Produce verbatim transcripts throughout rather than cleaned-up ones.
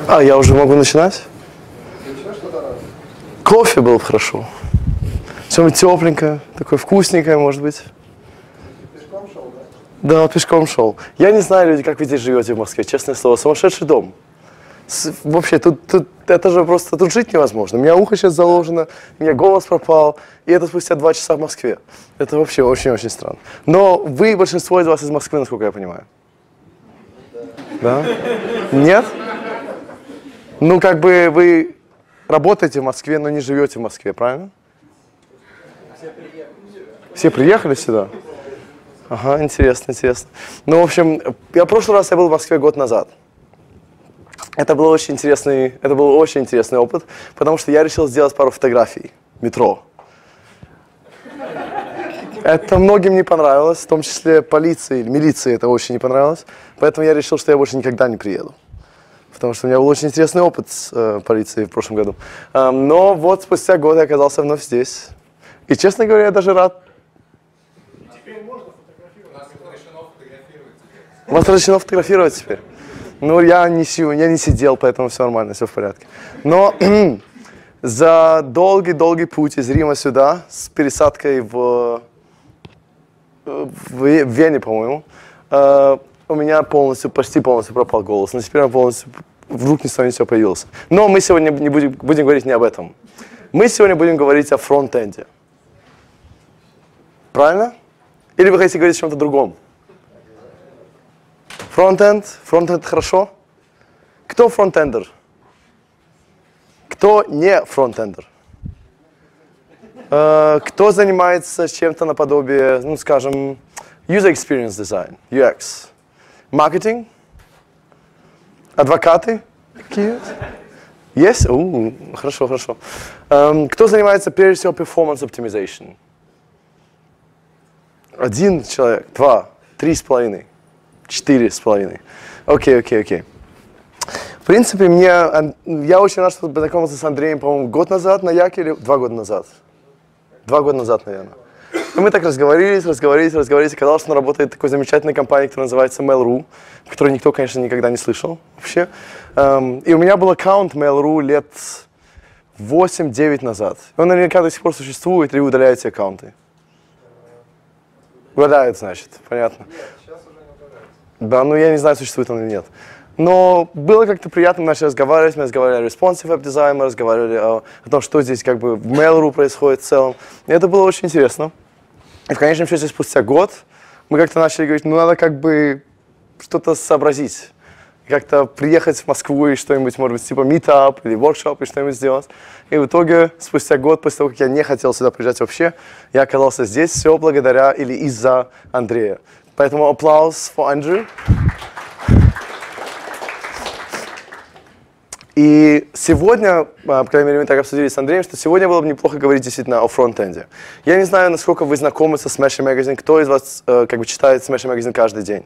А, я уже могу начинать? Кофе было бы хорошо. Что-нибудь тепленькое, такое вкусненькое, может быть. Пешком шел, да? Да, пешком шел. Я не знаю, люди, как вы здесь живете в Москве, честное слово. Сумасшедший дом. С, вообще, тут, тут, это же просто, тут жить невозможно. У меня ухо сейчас заложено, у меня голос пропал, и это спустя два часа в Москве. Это вообще очень-очень странно. Но вы, большинство из вас из Москвы, насколько я понимаю. Да? Нет? Ну, как бы вы работаете в Москве, но не живете в Москве, правильно? Все приехали. Все приехали сюда? Ага, интересно, интересно. Ну, в общем, я в прошлый раз я был в Москве год назад. Это был очень интересный, это был очень интересный опыт, потому что я решил сделать пару фотографий в метро. Это многим не понравилось, в том числе полиции, милиции это очень не понравилось, поэтому я решил, что я больше никогда не приеду. Потому что у меня был очень интересный опыт с э, полицией в прошлом году. Э, но вот спустя год я оказался вновь здесь. И, честно говоря, я даже рад. Теперь можно фотографировать. У нас разрешено фотографировать теперь. У вас разрешено фотографировать теперь? Ну, я не, я не сидел, поэтому все нормально, все в порядке. Но за долгий-долгий путь из Рима сюда, с пересадкой в, в Вене, по-моему, э, у меня полностью, почти полностью пропал голос. Но теперь он полностью, вдруг ни с того ни с сего появился. Но мы сегодня не будем, будем говорить не об этом. Мы сегодня будем говорить о фронт-энде. Правильно? Или вы хотите говорить о чем-то другом? Фронт-энд? Фронт-энд хорошо? Кто фронт-эндер? Кто не фронт-эндер? Uh, кто занимается чем-то наподобие, ну, скажем, user experience design, ю экс? Маркетинг? Адвокаты? Какие? Есть? У, хорошо, хорошо. Um, кто занимается, прежде всего, performance optimization? Один человек, два, три с половиной, четыре с половиной. Окей, окей, окей. В принципе, мне, я очень рад, что познакомился с Андреем, по-моему, год назад на Яке или два года назад? Два года назад, наверное. И мы так разговорились, разговорились, разговорились. Оказалось, что он работает в такой замечательной компании, которая называется Mail.ru, которую никто, конечно, никогда не слышал вообще. И у меня был аккаунт Mail.ru лет восемь-девять назад. И он наверняка до сих пор существует, или вы удаляете аккаунты? Удаляют, значит, понятно. Нет, сейчас уже не удаляется. Да, ну я не знаю, существует он или нет. Но было как-то приятно, мы начали разговаривать, мы разговаривали о responsive web design, мы разговаривали о, о том, что здесь как бы в Mail.ru происходит в целом. И это было очень интересно. И в конечном счете, спустя год, мы как-то начали говорить, ну надо как бы что-то сообразить. Как-то приехать в Москву и что-нибудь, может быть, типа meetup или workshop и что-нибудь сделать. И в итоге, спустя год, после того, как я не хотел сюда приезжать вообще, я оказался здесь все благодаря или из-за Андрея. Поэтому аплодис for Andrew. И сегодня, по крайней мере, мы так обсудили с Андреем, что сегодня было бы неплохо говорить действительно о фронт-энде. Я не знаю, насколько вы знакомы со Smashing Magazine, кто из вас как бы читает Smashing Magazine каждый день?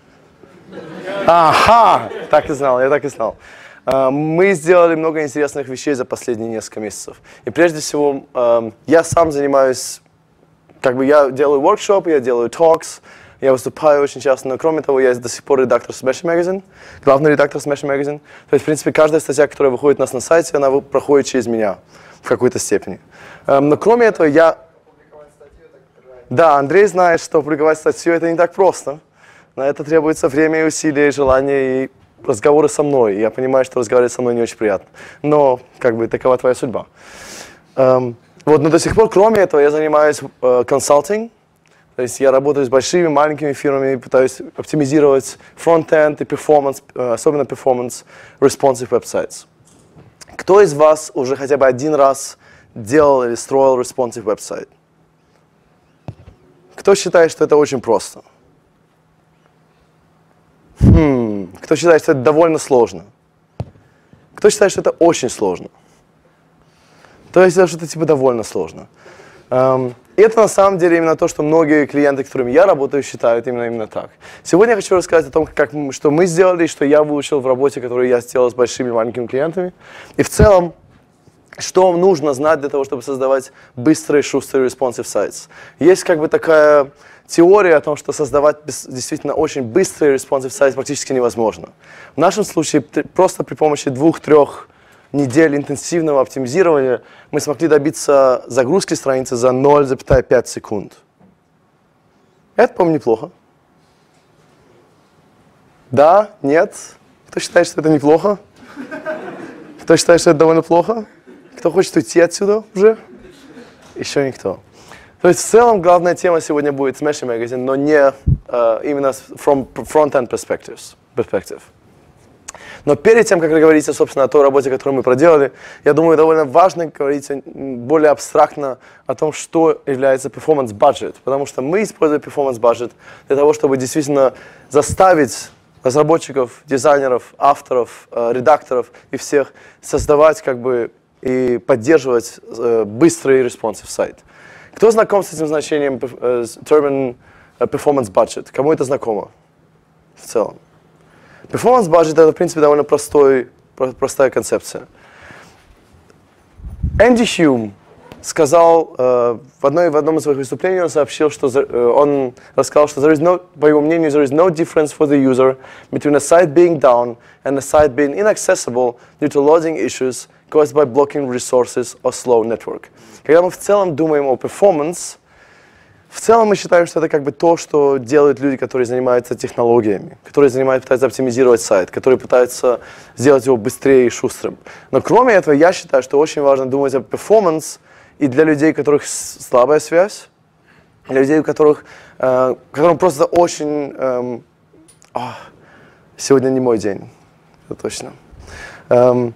Ага, так и знал, я так и знал. Мы сделали много интересных вещей за последние несколько месяцев. И прежде всего, я сам занимаюсь, как бы я делаю воркшопы, я делаю talks, я выступаю очень часто, но кроме того, я до сих пор редактор Smashing Magazine, главный редактор Smashing Magazine. То есть, в принципе, каждая статья, которая выходит у нас на сайте, она проходит через меня в какой-то степени. Но кроме этого, я... Да, Андрей знает, что публиковать статью это не так просто. На это требуется время и усилия, и желание, и разговоры со мной. И я понимаю, что разговаривать со мной не очень приятно. Но, как бы, такова твоя судьба. Вот, но до сих пор, кроме этого, я занимаюсь консалтингом. То есть я работаю с большими, маленькими фирмами, пытаюсь оптимизировать фронт-энд и перформанс, особенно перформанс responsive websites. Кто из вас уже хотя бы один раз делал или строил responsive website? Кто считает, что это очень просто? Хм, кто считает, что это довольно сложно? Кто считает, что это очень сложно? То есть это что-то типа довольно сложно. Um, и это на самом деле именно то, что многие клиенты, с которыми я работаю, считают именно, именно так. Сегодня я хочу рассказать о том, как, что мы сделали, что я выучил в работе, которую я сделал с большими и маленькими клиентами. И в целом что вам нужно знать для того, чтобы создавать быстрые, шустрые responsive sites. Есть как бы такая теория о том, что создавать действительно очень быстрые responsive sites практически невозможно. В нашем случае просто при помощи двух-трех недель интенсивного оптимизирования мы смогли добиться загрузки страницы за ноль целых пять секунд. Это, по-моему, неплохо. Да? Нет? Кто считает, что это неплохо? Кто считает, что это довольно плохо? Кто хочет уйти отсюда уже? Еще никто. То есть в целом главная тема сегодня будет Smashing Magazine, но не uh, именно from front-end perspectives, perspective. Но перед тем, как говорить, собственно, о той работе, которую мы проделали, я думаю, довольно важно говорить более абстрактно о том, что является performance budget. Потому что мы используем performance budget для того, чтобы действительно заставить разработчиков, дизайнеров, авторов, э, редакторов и всех создавать как бы и поддерживать э, быстрый responsive сайт. Кто знаком с этим значением э, term э, performance budget? Кому это знакомо в целом? Performance budget — это, в принципе, довольно простой, про, простая концепция. Энди Хьюм сказал, э, в, одной, в одном из своих выступлений он сообщил, что э, он рассказал, что there is no, по его мнению, there is no difference for the user between a site being down and a site being inaccessible due to loading issues caused by blocking resources or slow network. Когда мы в целом думаем о performance, в целом мы считаем, что это как бы то, что делают люди, которые занимаются технологиями, которые занимаются, пытаются оптимизировать сайт, которые пытаются сделать его быстрее и шустрым. Но кроме этого, я считаю, что очень важно думать о performance и для людей, у которых слабая связь, для людей, у которых, э, которым просто очень... Эм, о, сегодня не мой день, это точно. Эм,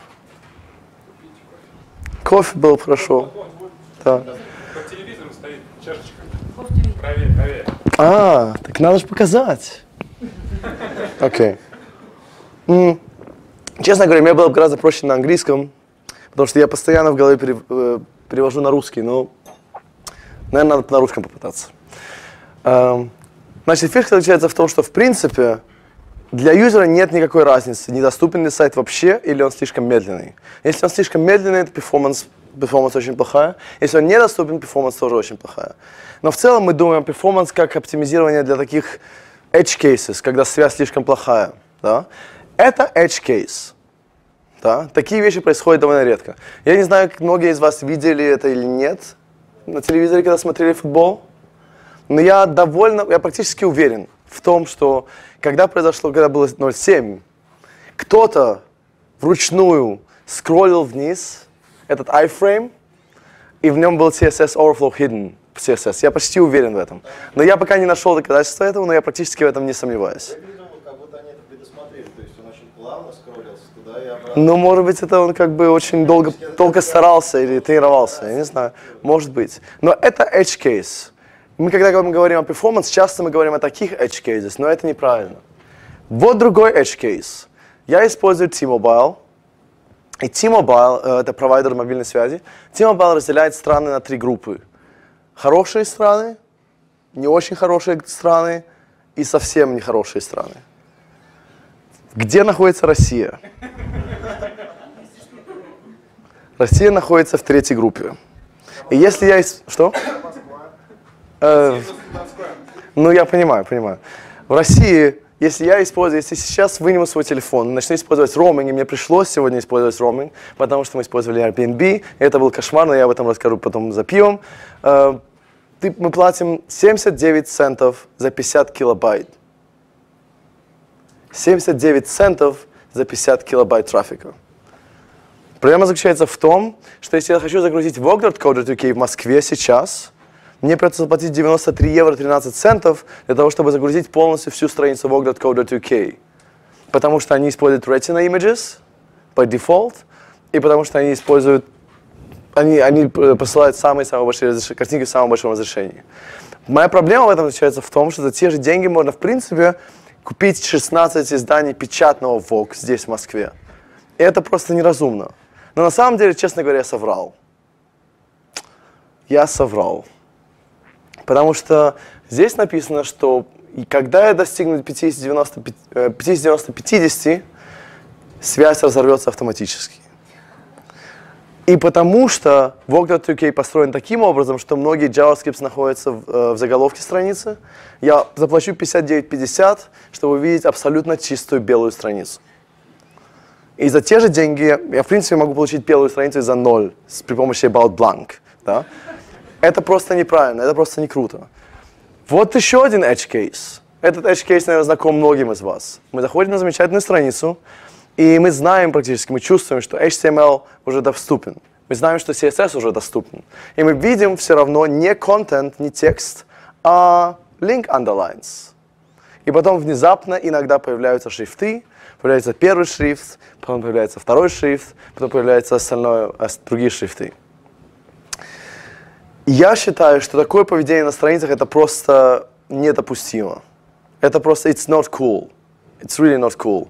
кофе был хорошо. Да. Под телевизором стоит чашечка. Правее, правее. А, так надо же показать. Окей. Okay. Честно говоря, мне было бы гораздо проще на английском, потому что я постоянно в голове пере, э, перевожу на русский, но, наверное, надо на русском попытаться. Эм, значит, фишка заключается в том, что, в принципе, для юзера нет никакой разницы, недоступен ли сайт вообще или он слишком медленный. Если он слишком медленный, то перформанс, перформанс очень плохая. Если он недоступен, перформанс тоже очень плохая. Но в целом мы думаем о перформанс как оптимизирование для таких edge cases, когда связь слишком плохая. Да? Это edge case. Да? Такие вещи происходят довольно редко. Я не знаю, как многие из вас видели это или нет на телевизоре, когда смотрели футбол. Но я довольно, я практически уверен в том, что когда произошло, когда было ноль семь, кто-то вручную скроллил вниз этот iframe, и в нем был си эс эс overflow hidden в си эс эс. Я почти уверен в этом. Но я пока не нашел доказательства этого, но я практически в этом не сомневаюсь. Я думал, как будто они это предусмотрели, то есть он очень плавно скроллился туда и обратно. Ну, может быть, это он как бы очень долго, долго старался или тренировался, я не знаю, может быть. Но это edge case. Мы, когда мы говорим о performance, часто мы говорим о таких edge cases, но это неправильно. Вот другой edge case. Я использую T-Mobile, и T-Mobile, это провайдер мобильной связи, T-Mobile разделяет страны на три группы. Хорошие страны, не очень хорошие страны и совсем нехорошие страны. Где находится Россия? Россия находится в третьей группе. И если я... Что? Э, ну, я понимаю, понимаю. В России, если я использую, если сейчас выниму свой телефон, начну использовать роуминг, и мне пришлось сегодня использовать роуминг, потому что мы использовали Airbnb, это был кошмар, но я об этом расскажу потом за пивом. Э, ты, мы платим семьдесят девять центов за пятьдесят килобайт. семьдесят девять центов за пятьдесят килобайт трафика. Проблема заключается в том, что если я хочу загрузить Vogt точка ю кей в Москве сейчас, мне придется заплатить девяносто три евро тринадцать центов для того, чтобы загрузить полностью всю страницу Vogt точка ю кей. Потому что они используют Retina Images по дефолт, и потому что они используют, они, они посылают самые-самые большие картинки в самом большом разрешении. Моя проблема в этом заключается в том, что за те же деньги можно, в принципе, купить шестнадцать изданий печатного Vogue здесь, в Москве. И это просто неразумно. Но на самом деле, честно говоря, я соврал. Я соврал. Потому что здесь написано, что когда я достигну пятьдесят девяносто пятьдесят, связь разорвется автоматически. И потому что walk точка ю кей построен таким образом, что многие JavaScript находятся в, э, в заголовке страницы, я заплачу пятьдесят девять пятьдесят, чтобы увидеть абсолютно чистую белую страницу. И за те же деньги я, в принципе, могу получить белую страницу за ноль с, при помощи About Blank. Да? Это просто неправильно, это просто не круто. Вот еще один edge case. Этот edge case, наверное, знаком многим из вас. Мы заходим на замечательную страницу, и мы знаем практически, мы чувствуем, что эйч ти эм эл уже доступен. Мы знаем, что си эс эс уже доступен. И мы видим все равно не контент, не текст, а link underlines. И потом внезапно иногда появляются шрифты, появляется первый шрифт, потом появляется второй шрифт, потом появляются остальное, другие шрифты. Я считаю, что такое поведение на страницах это просто недопустимо. Это просто it's not cool. It's really not cool.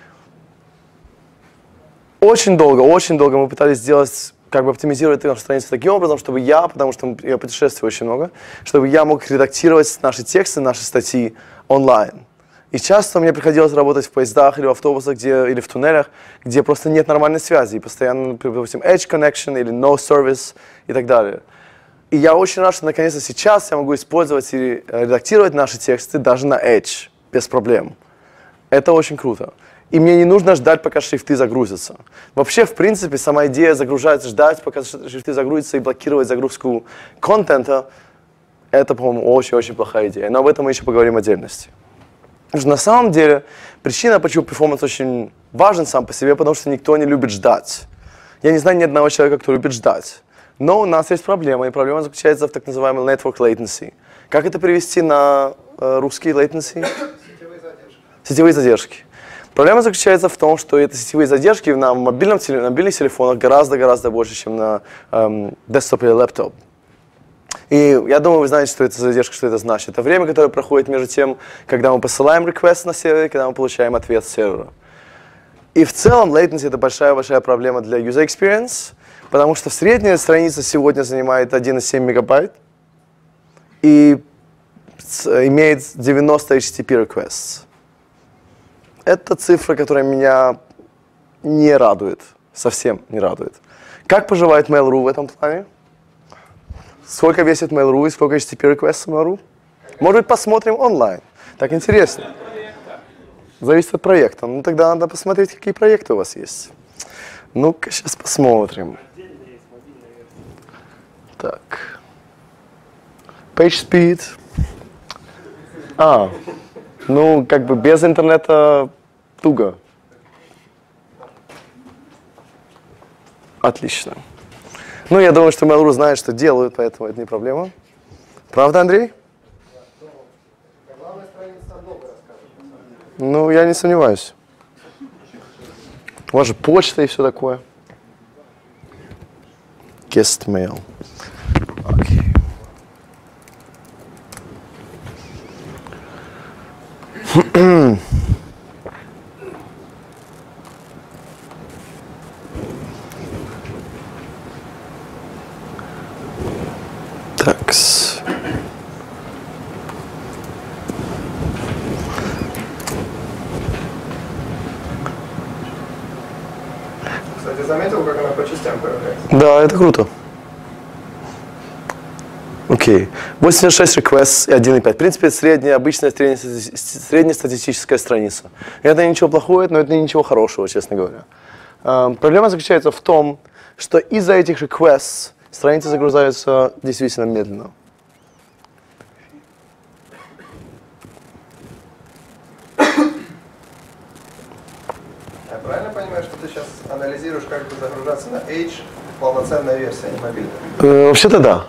Очень долго, очень долго мы пытались сделать, как бы оптимизировать нашу страницу таким образом, чтобы я, потому что я путешествую очень много, чтобы я мог редактировать наши тексты, наши статьи онлайн. И часто мне приходилось работать в поездах или в автобусах, где, или в туннелях, где просто нет нормальной связи, и постоянно, допустим, edge connection или no service и так далее. И я очень рад, что наконец-то сейчас я могу использовать и редактировать наши тексты даже на Edge, без проблем. Это очень круто. И мне не нужно ждать, пока шрифты загрузятся. Вообще, в принципе, сама идея загружать, ждать, пока шрифты загрузятся и блокировать загрузку контента, это, по-моему, очень-очень плохая идея. Но об этом мы еще поговорим в отдельности. Потому что на самом деле причина, почему перформанс очень важен сам по себе, потому что никто не любит ждать. Я не знаю ни одного человека, кто любит ждать. Но у нас есть проблема, и проблема заключается в так называемом network latency. Как это перевести на э, русский latency? Сетевые задержки. Сетевые задержки. Проблема заключается в том, что эти сетевые задержки на, мобильном, на мобильных телефонах гораздо-гораздо больше, чем на эм, десктоп или лэптоп. И я думаю, вы знаете, что это задержка, что это значит. Это время, которое проходит между тем, когда мы посылаем request на сервер, и когда мы получаем ответ с сервера. И в целом latency это большая-большая проблема для user experience, потому что средняя страница сегодня занимает один и семь мегабайт и имеет девяносто эйч ти ти пи requests. Это цифра, которая меня не радует, совсем не радует. Как поживает Mail.ru в этом плане? Сколько весит Mail.ru и сколько эйч ти ти пи requests Mail.ru? Может быть, посмотрим онлайн. Так интересно. Зависит от проекта. Ну, тогда надо посмотреть, какие проекты у вас есть. Ну-ка, сейчас посмотрим. Так. Page speed. А, ну, как бы без интернета туго. Отлично. Ну, я думаю, что Mail.ru знает, что делают, поэтому это не проблема. Правда, Андрей? Ну, я не сомневаюсь. У вас же почта и все такое. Guest mail. Окей. Такс. Кстати, заметил, как она по частям появляется? Да, это круто. Окей. восемьдесят шесть requests и один и пять. В принципе, это средняя, обычная среднестатистическая страница. Это ничего плохого, но это ничего хорошего, честно говоря. Uh, проблема заключается в том, что из-за этих requests страницы загружаются действительно медленно. Я правильно понимаю, что ты сейчас анализируешь, как бы загружаться на Edge полноценная версия, а не мобильная? Uh, вообще-то да.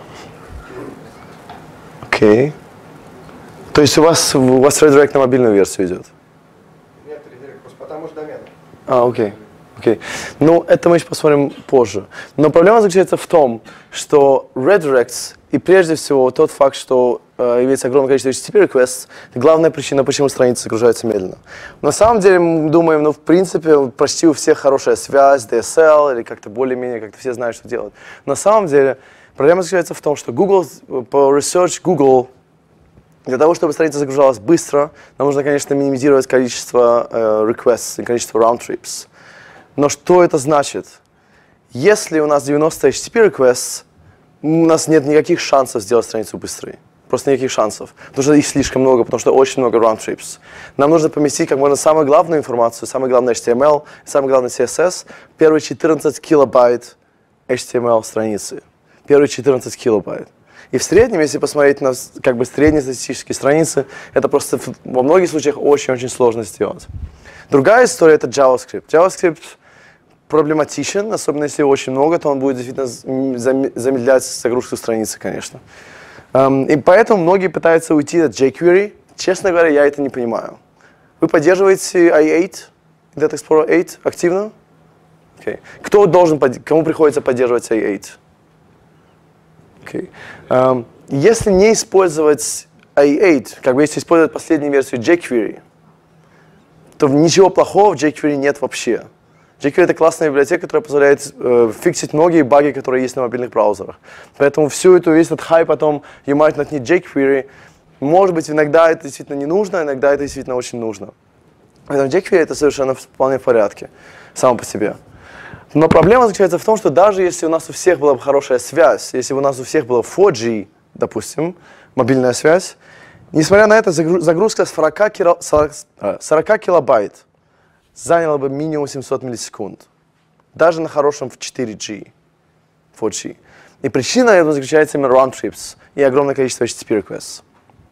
Окей. То есть у вас, у вас редирект на мобильную версию идет? Нет, редирект, просто потому что домен. А, окей. Окей. Ну, это мы еще посмотрим позже. Но проблема заключается в том, что redirects и прежде всего тот факт, что э, имеется огромное количество эйч ти ти пи requests, это главная причина, почему страницы загружаются медленно. На самом деле, мы думаем, ну, в принципе, почти у всех хорошая связь, ди эс эл или как-то более-менее, как-то все знают, что делать. На самом деле, проблема заключается в том, что Google, по research Google, для того, чтобы страница загружалась быстро, нам нужно, конечно, минимизировать количество э, requests и количество round trips. Но что это значит? Если у нас девяносто эйч ти ти пи requests, у нас нет никаких шансов сделать страницу быстрой. Просто никаких шансов. Потому что их слишком много, потому что очень много round-trips. Нам нужно поместить как можно самую главную информацию, самое главное эйч ти эм эл, самое главное си эс эс, первые четырнадцать килобайт эйч ти эм эл страницы. Первые четырнадцать килобайт. И в среднем, если посмотреть на как бы среднестатистические страницы, это просто во многих случаях очень-очень сложно сделать. Другая история — это JavaScript. JavaScript проблематичен, особенно если его очень много, то он будет действительно замедлять загрузку страницы, конечно. Um, и поэтому многие пытаются уйти от jQuery. Честно говоря, я это не понимаю. Вы поддерживаете ай восемь, Internet Explorer восемь активно? Okay. Кто должен, кому приходится поддерживать ай восемь? Okay. Um, если не использовать ай восемь, как бы если использовать последнюю версию jQuery, то ничего плохого в jQuery нет вообще. jQuery — это классная библиотека, которая позволяет э, фиксить многие баги, которые есть на мобильных браузерах. Поэтому всю эту, весь этот хайп потом you might not need jQuery, может быть, иногда это действительно не нужно, иногда это действительно очень нужно. Поэтому jQuery — это совершенно вполне в порядке, само по себе. Но проблема заключается в том, что даже если у нас у всех была бы хорошая связь, если бы у нас у всех было фор джи, допустим, мобильная связь, несмотря на это, загрузка с сорока килобайт заняло бы минимум семьсот миллисекунд. Даже на хорошем в четыре джи, фор джи. И причина этого заключается именно round trips и огромное количество эйч ти ти пи requests.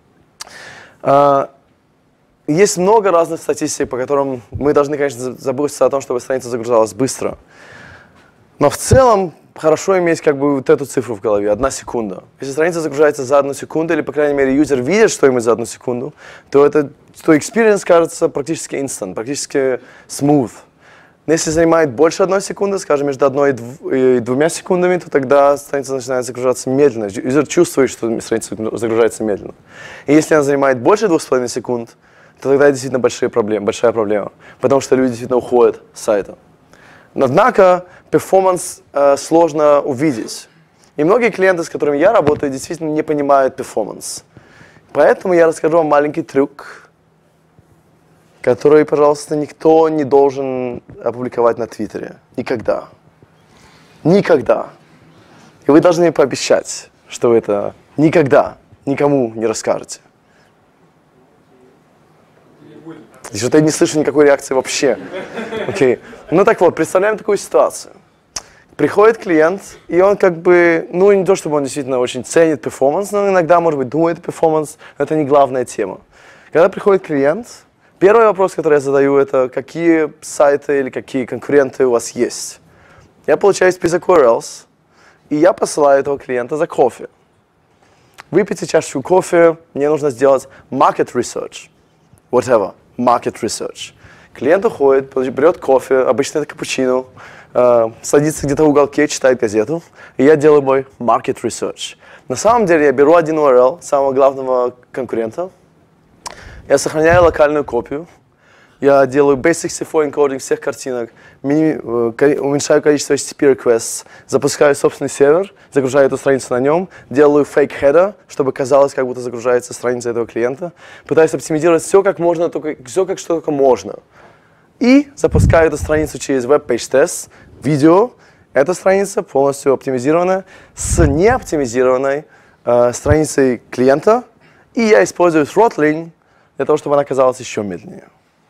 Uh, есть много разных статистик, по которым мы должны, конечно, заботиться о том, чтобы страница загружалась быстро. Но в целом хорошо иметь как бы вот эту цифру в голове, одна секунда. Если страница загружается за одну секунду, или, по крайней мере, юзер видит что-нибудь за одну секунду, то это, то experience кажется практически instant, практически smooth. Но если занимает больше одной секунды, скажем, между одной и, дв и двумя секундами, то тогда страница начинает загружаться медленно. Юзер чувствует, что страница загружается медленно. И если она занимает больше двух с половиной секунд, то тогда действительно большие проблемы, большая проблема, потому что люди действительно уходят с сайта. Однако перформанс э, сложно увидеть. И многие клиенты, с которыми я работаю, действительно не понимают перформанс. Поэтому я расскажу вам маленький трюк, который, пожалуйста, никто не должен опубликовать на Твиттере. Никогда. Никогда. И вы должны пообещать, что вы это никогда никому не расскажете. И что-то я не слышу никакой реакции вообще. Okay. Ну так вот, представляем такую ситуацию. Приходит клиент, и он как бы, ну не то чтобы он действительно очень ценит перформанс, но иногда, может быть, думает перформанс, но это не главная тема. Когда приходит клиент, первый вопрос, который я задаю, это какие сайты или какие конкуренты у вас есть. Я получаю список ю ар элс, и я посылаю этого клиента за кофе. Выпейте чашечку кофе, мне нужно сделать market research, whatever. Market research. Клиент уходит, берет кофе, обычно это капучино, э, садится где-то в уголке, читает газету, и я делаю мой market research. На самом деле я беру один ю ар эл, самого главного конкурента, я сохраняю локальную копию, я делаю base шестьдесят четыре encoding всех картинок, мини, э, уменьшаю количество эйч ти ти пи requests, запускаю собственный сервер, загружаю эту страницу на нем, делаю fake header, чтобы казалось, как будто загружается страница этого клиента, пытаюсь оптимизировать все как можно, только, все как что только можно. И запускаю эту страницу через web-page-test, видео. Эта страница полностью оптимизирована с неоптимизированной э, страницей клиента, и я использую throttling для того, чтобы она казалась еще медленнее.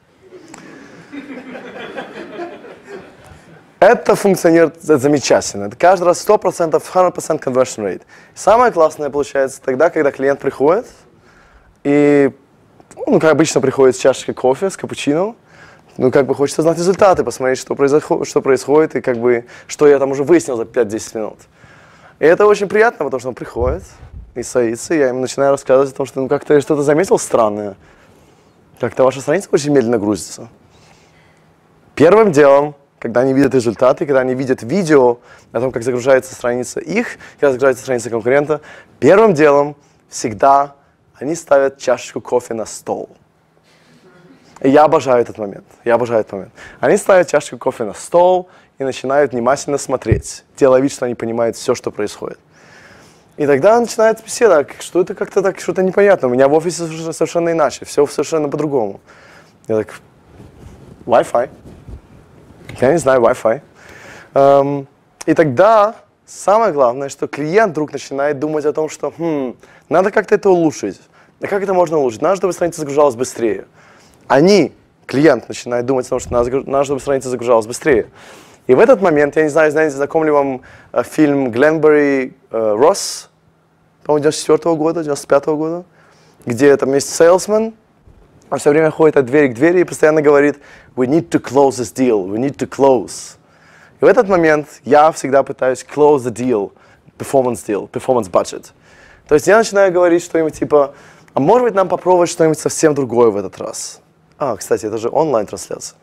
Это функционирует замечательно. Это каждый раз сто процентов, сто процентов conversion rate. Самое классное получается тогда, когда клиент приходит, и, ну, как обычно, приходит с чашечкой кофе, с капучино, ну, как бы хочется знать результаты, посмотреть, что происходит, что происходит, и как бы, что я там уже выяснил за пять-десять минут. И это очень приятно, потому что он приходит и садится, и я ему начинаю рассказывать о том, что, ну, как-то я что-то заметил странное. Как-то ваша страница очень медленно грузится. Первым делом, когда они видят результаты, когда они видят видео о том, как загружается страница их, как загружается страница конкурента, первым делом всегда они ставят чашечку кофе на стол. И я обожаю этот момент. Я обожаю этот момент. Они ставят чашечку кофе на стол и начинают внимательно смотреть, делая вид, что они понимают все, что происходит. И тогда начинается беседа, что это как-то так, что-то непонятно. У меня в офисе совершенно иначе, все совершенно по-другому. Я так, Wi-Fi. Я не знаю, Wi-Fi. Um, И тогда самое главное, что клиент вдруг начинает думать о том, что хм, надо как-то это улучшить. А как это можно улучшить? Надо, чтобы страница загружалась быстрее. Они, клиент, начинает думать о том, что надо, надо чтобы страница загружалась быстрее. И в этот момент, я не знаю, знаете, знаком ли вам э, фильм Гленбери э, Росс, по-моему, девяносто четвёртого года, девяносто пятого года, где там есть сейлсмен, он все время ходит от двери к двери и постоянно говорит «We need to close this deal, we need to close». И в этот момент я всегда пытаюсь close the deal, performance deal, performance budget. То есть я начинаю говорить что-нибудь типа «А может быть нам попробовать что-нибудь совсем другое в этот раз?» А, кстати, это же онлайн-трансляция.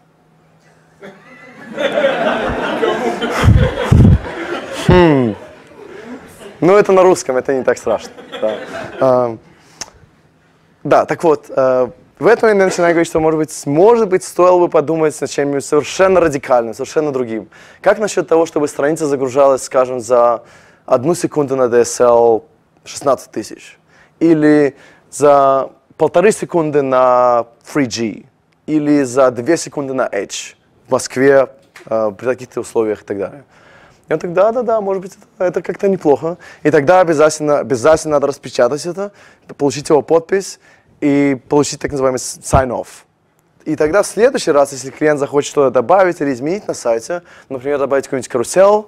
Хм. Ну, это на русском, это не так страшно. Да, а, да так вот, а, в этом я начинаю говорить, что, может быть, может быть, стоило бы подумать над чем-нибудь совершенно радикальным, совершенно другим. Как насчет того, чтобы страница загружалась, скажем, за одну секунду на ди эс эл шестнадцать тысяч? Или за полторы секунды на три джи? Или за две секунды на Edge в Москве э, при таких-то условиях и так далее? И он так, да-да-да, может быть, это, это как-то неплохо. И тогда обязательно, обязательно надо распечатать это, получить его подпись и получить так называемый sign-off. И тогда в следующий раз, если клиент захочет что-то добавить или изменить на сайте, например, добавить какую-нибудь карусель,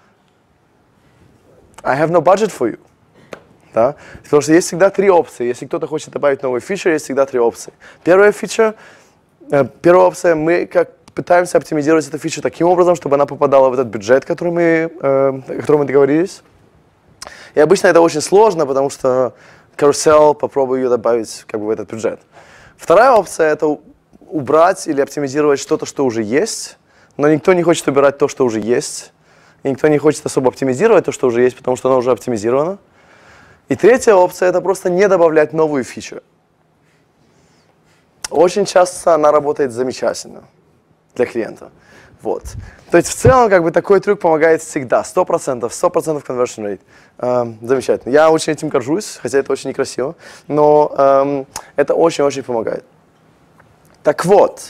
I have no budget for you. Да? Потому что есть всегда три опции. Если кто-то хочет добавить новый фичер, есть всегда три опции. Первая фича, э, первая опция, мы как пытаемся оптимизировать эту фичу таким образом, чтобы она попадала в этот бюджет, который мы, э, о котором мы договорились. И обычно это очень сложно, потому что карусель, попробую ее добавить как бы в этот бюджет. Вторая опция — это убрать или оптимизировать что-то, что уже есть, но никто не хочет убирать то, что уже есть, и никто не хочет особо оптимизировать то, что уже есть, потому что оно уже оптимизировано. И третья опция — это просто не добавлять новую фичу. Очень часто она работает замечательно для клиента. Вот. То есть в целом как бы такой трюк помогает всегда, сто процентов, сто процентов conversion rate. Эм, замечательно. Я очень этим горжусь, хотя это очень некрасиво, но эм, это очень-очень помогает. Так вот.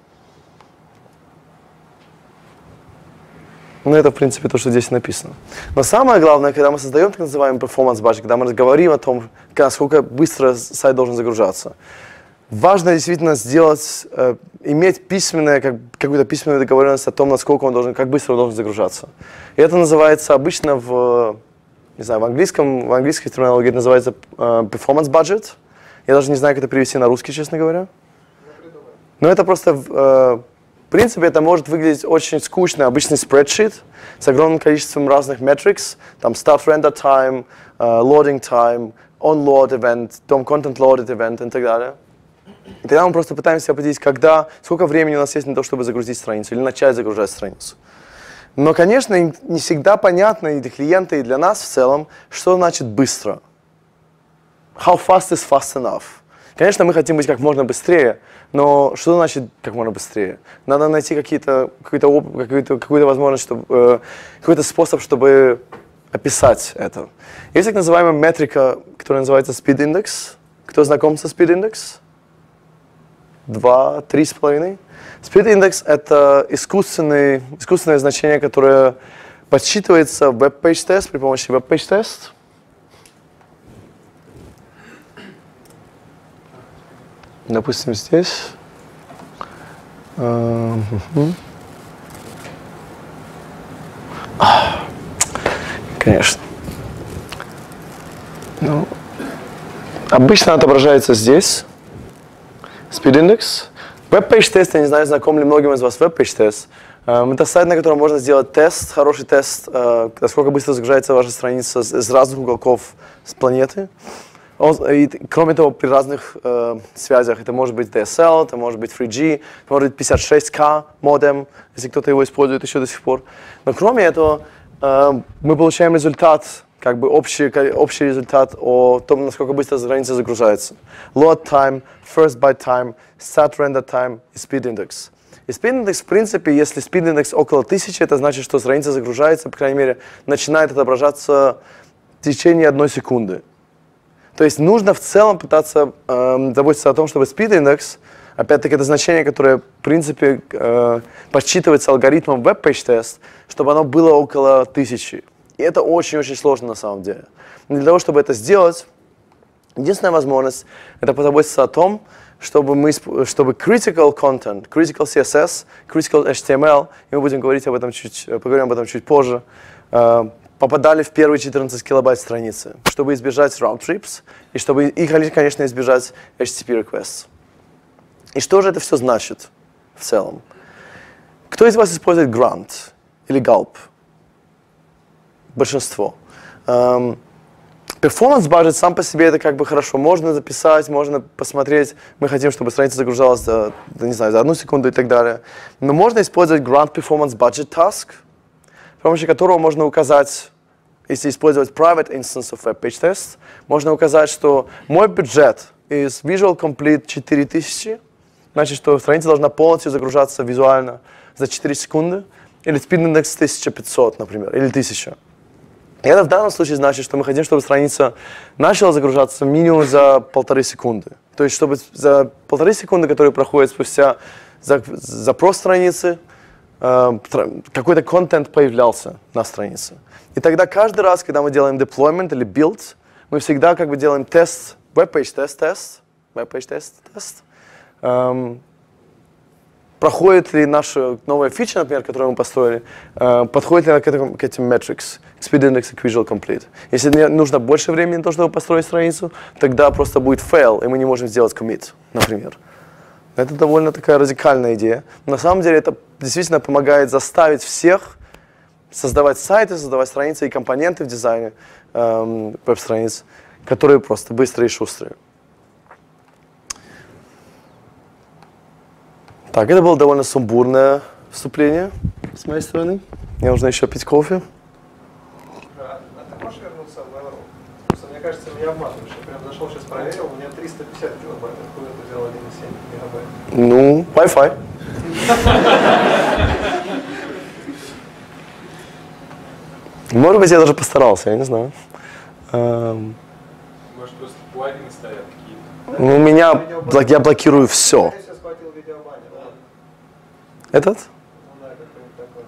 Ну, это, в принципе, то, что здесь написано. Но самое главное, когда мы создаем так называемый performance budget, когда мы говорим о том, насколько быстро сайт должен загружаться, важно действительно сделать, э, иметь письменное, как, какую-то письменную договоренность о том, насколько он должен, как быстро он должен загружаться. И это называется обычно в, не знаю, в английском, в английской терминологии это называется э, performance budget. Я даже не знаю, как это перевести на русский, честно говоря. Но это просто, э, в принципе, это может выглядеть очень скучно, обычный спредшит с огромным количеством разных metrics, там start render time, uh, loading time, on-load event, DOM content loaded event и так далее. И тогда мы просто пытаемся определить, когда, сколько времени у нас есть на то, чтобы загрузить страницу или начать загружать страницу. Но, конечно, не всегда понятно и для клиента, и для нас в целом, что значит быстро. How fast is fast enough? Конечно, мы хотим быть как можно быстрее, но что значит как можно быстрее? Надо найти какие-то, какую-то, какую-то, какую-то возможность, чтобы, э, какой-то способ, чтобы описать это. Есть так называемая метрика, которая называется Speed Index. Кто знаком со Speed Index? Два, три с половиной. Speed Index — это искусственный, искусственное значение, которое подсчитывается в Web-Page Test при помощи Web-Page Test. Допустим, здесь. Uh-huh. Ah, конечно. Ну, обычно отображается здесь. Speed Index. Web-Page Test, я не знаю, знаком ли многим из вас Web-Page Test. Um, это сайт, на котором можно сделать тест, хороший тест, uh, насколько быстро загружается ваша страница с, с разных уголков с планеты. Он, и, кроме того, при разных э, связях, это может быть ди эс эл, это может быть три джи, это может быть пятьдесят шесть ка модем, если кто-то его использует еще до сих пор. Но кроме этого, э, мы получаем результат, как бы общий, общий результат о том, насколько быстро страница загружается. Load time, first byte time, start render time и speed index. И speed index, в принципе, если speed index около тысячи, это значит, что страница загружается, по крайней мере, начинает отображаться в течение одной секунды. То есть нужно в целом пытаться э, заботиться о том, чтобы speed index Опять-таки, это значение, которое, в принципе, э, подсчитывается алгоритмом веб-пейдж-тест, чтобы оно было около тысячи. И это очень-очень сложно на самом деле. Но для того, чтобы это сделать, единственная возможность — это позаботиться о том, чтобы, мы, чтобы critical content, critical си эс эс, critical эйч ти эм эл, и мы будем говорить об этом чуть, поговорим об этом чуть позже, э, попадали в первые четырнадцать килобайт страницы, чтобы избежать round trips и чтобы, и, конечно, избежать эйч ти ти пи requests. И что же это все значит в целом? Кто из вас использует Grunt или Gulp? Большинство. Um, Performance budget сам по себе это как бы хорошо. Можно записать, можно посмотреть. Мы хотим, чтобы страница загружалась за, не знаю, за одну секунду и так далее. Но можно использовать Grunt Performance Budget Task, с помощью которого можно указать, если использовать private instance of web page test, можно указать, что мой бюджет из Visual Complete четыре тысячи, значит, что страница должна полностью загружаться визуально за четыре секунды, или Speed Index тысяча пятьсот, например, или тысяча. И это в данном случае значит, что мы хотим, чтобы страница начала загружаться минимум за полторы секунды. То есть, чтобы за полторы секунды, которые проходят спустя запрос страницы, э, какой-то контент появлялся на странице. И тогда каждый раз, когда мы делаем deployment или build, мы всегда как бы делаем тест, web-page test, тест, web-page test, тест. Эм, проходит ли наша новая фича, например, которую мы построили, э, подходит ли она к, этому, к этим metrics, Speed Index и Visual Complete. Если нужно больше времени на то, чтобы построить страницу, тогда просто будет fail, и мы не можем сделать commit, например. Это довольно такая радикальная идея. Но на самом деле это действительно помогает заставить всех создавать сайты, создавать страницы и компоненты в дизайне эм, веб-страниц, которые просто быстрые и шустрые. Так, это было довольно сумбурное вступление с моей стороны. Мне нужно еще пить кофе. А, а ты можешь вернуться в Mail.ru? Просто мне кажется, меня обманываешь. Я прям зашел, сейчас проверил, у меня триста пятьдесят килобайт, откуда ты взял один и семь мегабайт? Ну, Wi-Fi. Может быть, я даже постарался, я не знаю. Эм, Может, просто плагины стоят какие-то? ну, у меня, блок- я блокирую все. Я сейчас схватил видеобаннер. Этот? Ну да, какой-нибудь такой.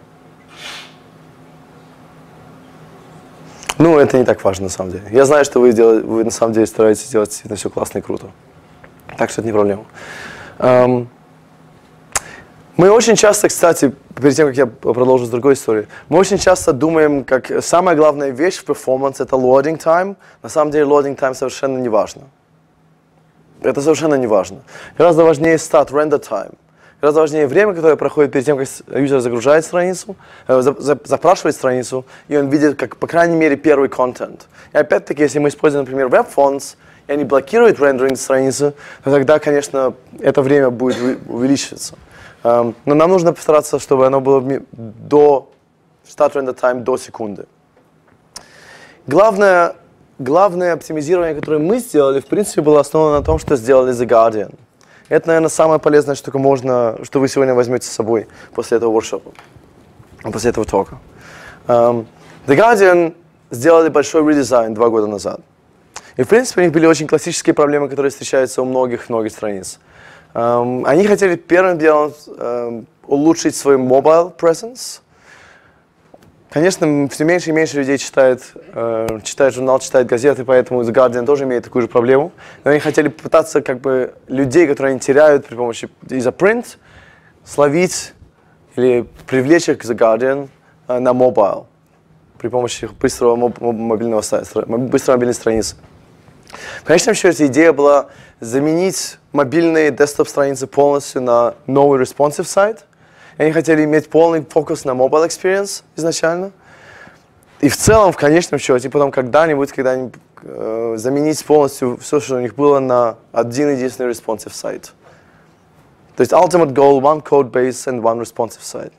Ну, это не так важно, на самом деле. Я знаю, что вы, делаете, вы на самом деле стараетесь сделать действительно все классно и круто. Так что это не проблема. Эм, мы очень часто, кстати, перед тем, как я продолжу с другой историей, мы очень часто думаем, как самая главная вещь в перформансе — это loading time. На самом деле loading time совершенно не важно. Это совершенно не важно. Гораздо важнее start render time. Гораздо важнее время, которое проходит перед тем, как юзер загружает страницу, э, запрашивает страницу, и он видит, как, по крайней мере, первый контент. И опять-таки, если мы используем, например, WebFonts, и они блокируют рендеринг страницы, то тогда, конечно, это время будет увеличиваться. Um, но нам нужно постараться, чтобы оно было до start render time до секунды. Главное, главное оптимизирование, которое мы сделали, в принципе, было основано на том, что сделали The Guardian. Это, наверное, самая полезная штука, можно, что вы сегодня возьмете с собой после этого воркшопа, после этого тока. Um, The Guardian сделали большой редизайн два года назад. И, в принципе, у них были очень классические проблемы, которые встречаются у многих-многих страниц. Um, они хотели первым делом um, улучшить свой mobile presence. Конечно, все меньше и меньше людей читает, uh, читает журнал, читает газеты, поэтому The Guardian тоже имеет такую же проблему. Но они хотели попытаться как бы людей, которые они теряют при помощи из-за print, словить или привлечь их к The Guardian uh, на mobile при помощи быстрого моб- мобильного сайта, быстрой мобильной страницы. В конечном счете идея была заменить мобильные десктоп-страницы полностью на новый responsive сайт. Они хотели иметь полный фокус на mobile experience изначально. И в целом, в конечном счете, потом когда-нибудь, когда-нибудь э, заменить полностью все, что у них было, на один единственный responsive сайт. То есть ultimate goal, one code base and one responsive site.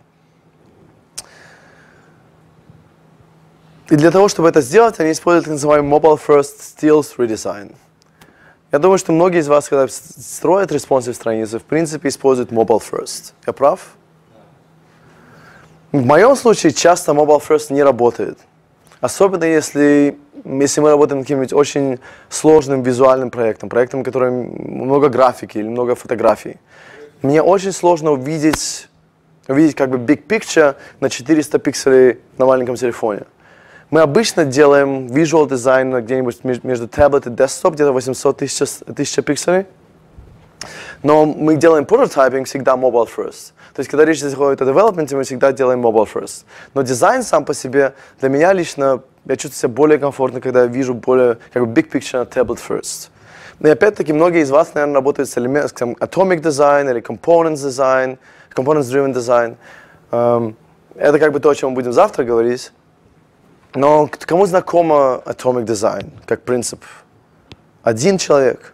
И для того, чтобы это сделать, они используют так называемый Mobile First Stealth Redesign. Я думаю, что многие из вас, когда строят responsive страницы, в принципе, используют Mobile First. Я прав? В моем случае часто Mobile First не работает. Особенно если, если мы работаем над каким-нибудь очень сложным визуальным проектом, проектом, в котором много графики или много фотографий. Мне очень сложно увидеть, увидеть как бы big picture на четыреста пикселей на маленьком телефоне. Мы обычно делаем visual design где-нибудь между tablet и desktop, где-то восемьсот тысяч пикселей. Но мы делаем прототипинг всегда mobile first. То есть, когда речь заходит о development, мы всегда делаем mobile first. Но дизайн сам по себе, для меня лично, я чувствую себя более комфортно, когда я вижу более, как бы, big picture на tablet first. Но и опять-таки, многие из вас, наверное, работают с элементами atomic design или components design, components driven design. Um, это как бы то, о чем мы будем завтра говорить. Но кому знакомо atomic design, как принцип? Один человек.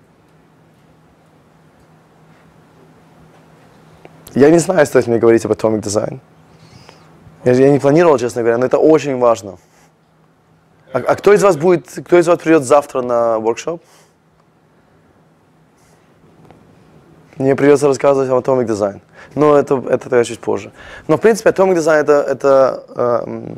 Я не знаю, стоит мне говорить об atomic design. Я, я не планировал, честно говоря, но это очень важно. А, а кто из вас будет, кто из вас придет завтра на workshop? Мне придется рассказывать об atomic design. Но это, это тогда чуть позже. Но в принципе atomic design это, это эм,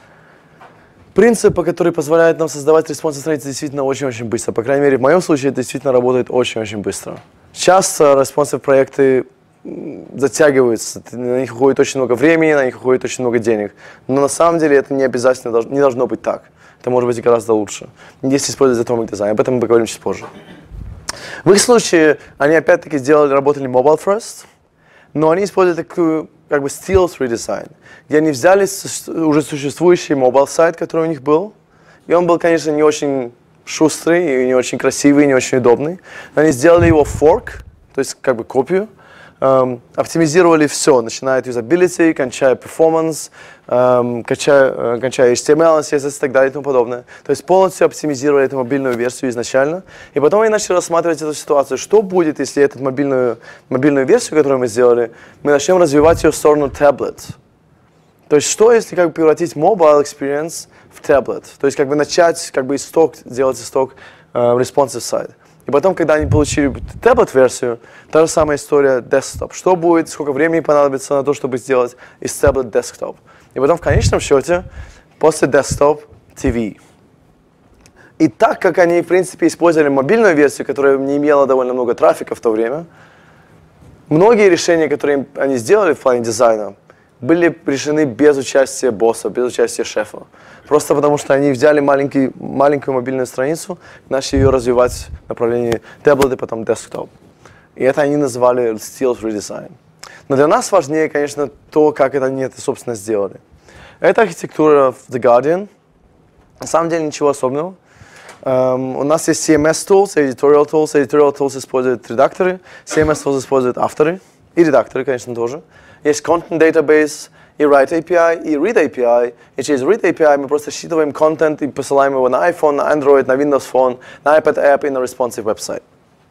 принцип, который позволяет нам создавать responsive страницы действительно очень-очень быстро. По крайней мере, в моем случае это действительно работает очень-очень быстро. Часто responsive проекты затягиваются, на них уходит очень много времени, на них уходит очень много денег. Но на самом деле это не обязательно, не должно быть так. Это может быть гораздо лучше, если использовать atomic design. Об этом мы поговорим чуть позже. В их случае они опять-таки сделали, работали mobile first, но они использовали такую как бы stealth redesign, где они взяли уже существующий mobile сайт, который у них был, и он был, конечно, не очень шустрый, и не очень красивый, и не очень удобный. Но они сделали его fork, то есть как бы копию, Um, оптимизировали все, начиная от usability, кончая performance, um, кончая, uh, кончая эйч ти эм эл, си эс эс и так далее и тому подобное. То есть полностью оптимизировали эту мобильную версию изначально. И потом они начали рассматривать эту ситуацию. Что будет, если эту мобильную, мобильную версию, которую мы сделали, мы начнем развивать ее в сторону tablet? То есть что, если как бы превратить mobile experience в tablet? То есть как бы начать как бы исток, делать исток uh, responsive side. И потом, когда они получили tablet-версию, та же самая история desktop. Что будет, сколько времени понадобится на то, чтобы сделать из tablet desktop. И потом, в конечном счете, после desktop ти ви. И так как они, в принципе, использовали мобильную версию, которая не имела довольно много трафика в то время, многие решения, которые они сделали в плане дизайна, были решены без участия босса, без участия шефа. Просто потому, что они взяли маленький, маленькую мобильную страницу, начали ее развивать в направлении таблета, потом desktop. И это они называли stealth redesign. Но для нас важнее, конечно, то, как это они это, собственно, сделали. Это архитектура в The Guardian. На самом деле ничего особенного. Um, у нас есть си эм эс tools, editorial tools. Editorial tools используют редакторы, си эм эс tools используют авторы и редакторы, конечно, тоже. Есть content database, и write эй пи ай, и read эй пи ай. И через read эй пи ай мы просто считываем контент и посылаем его на iPhone, на Android, на Windows Phone, на iPad App и на responsive website.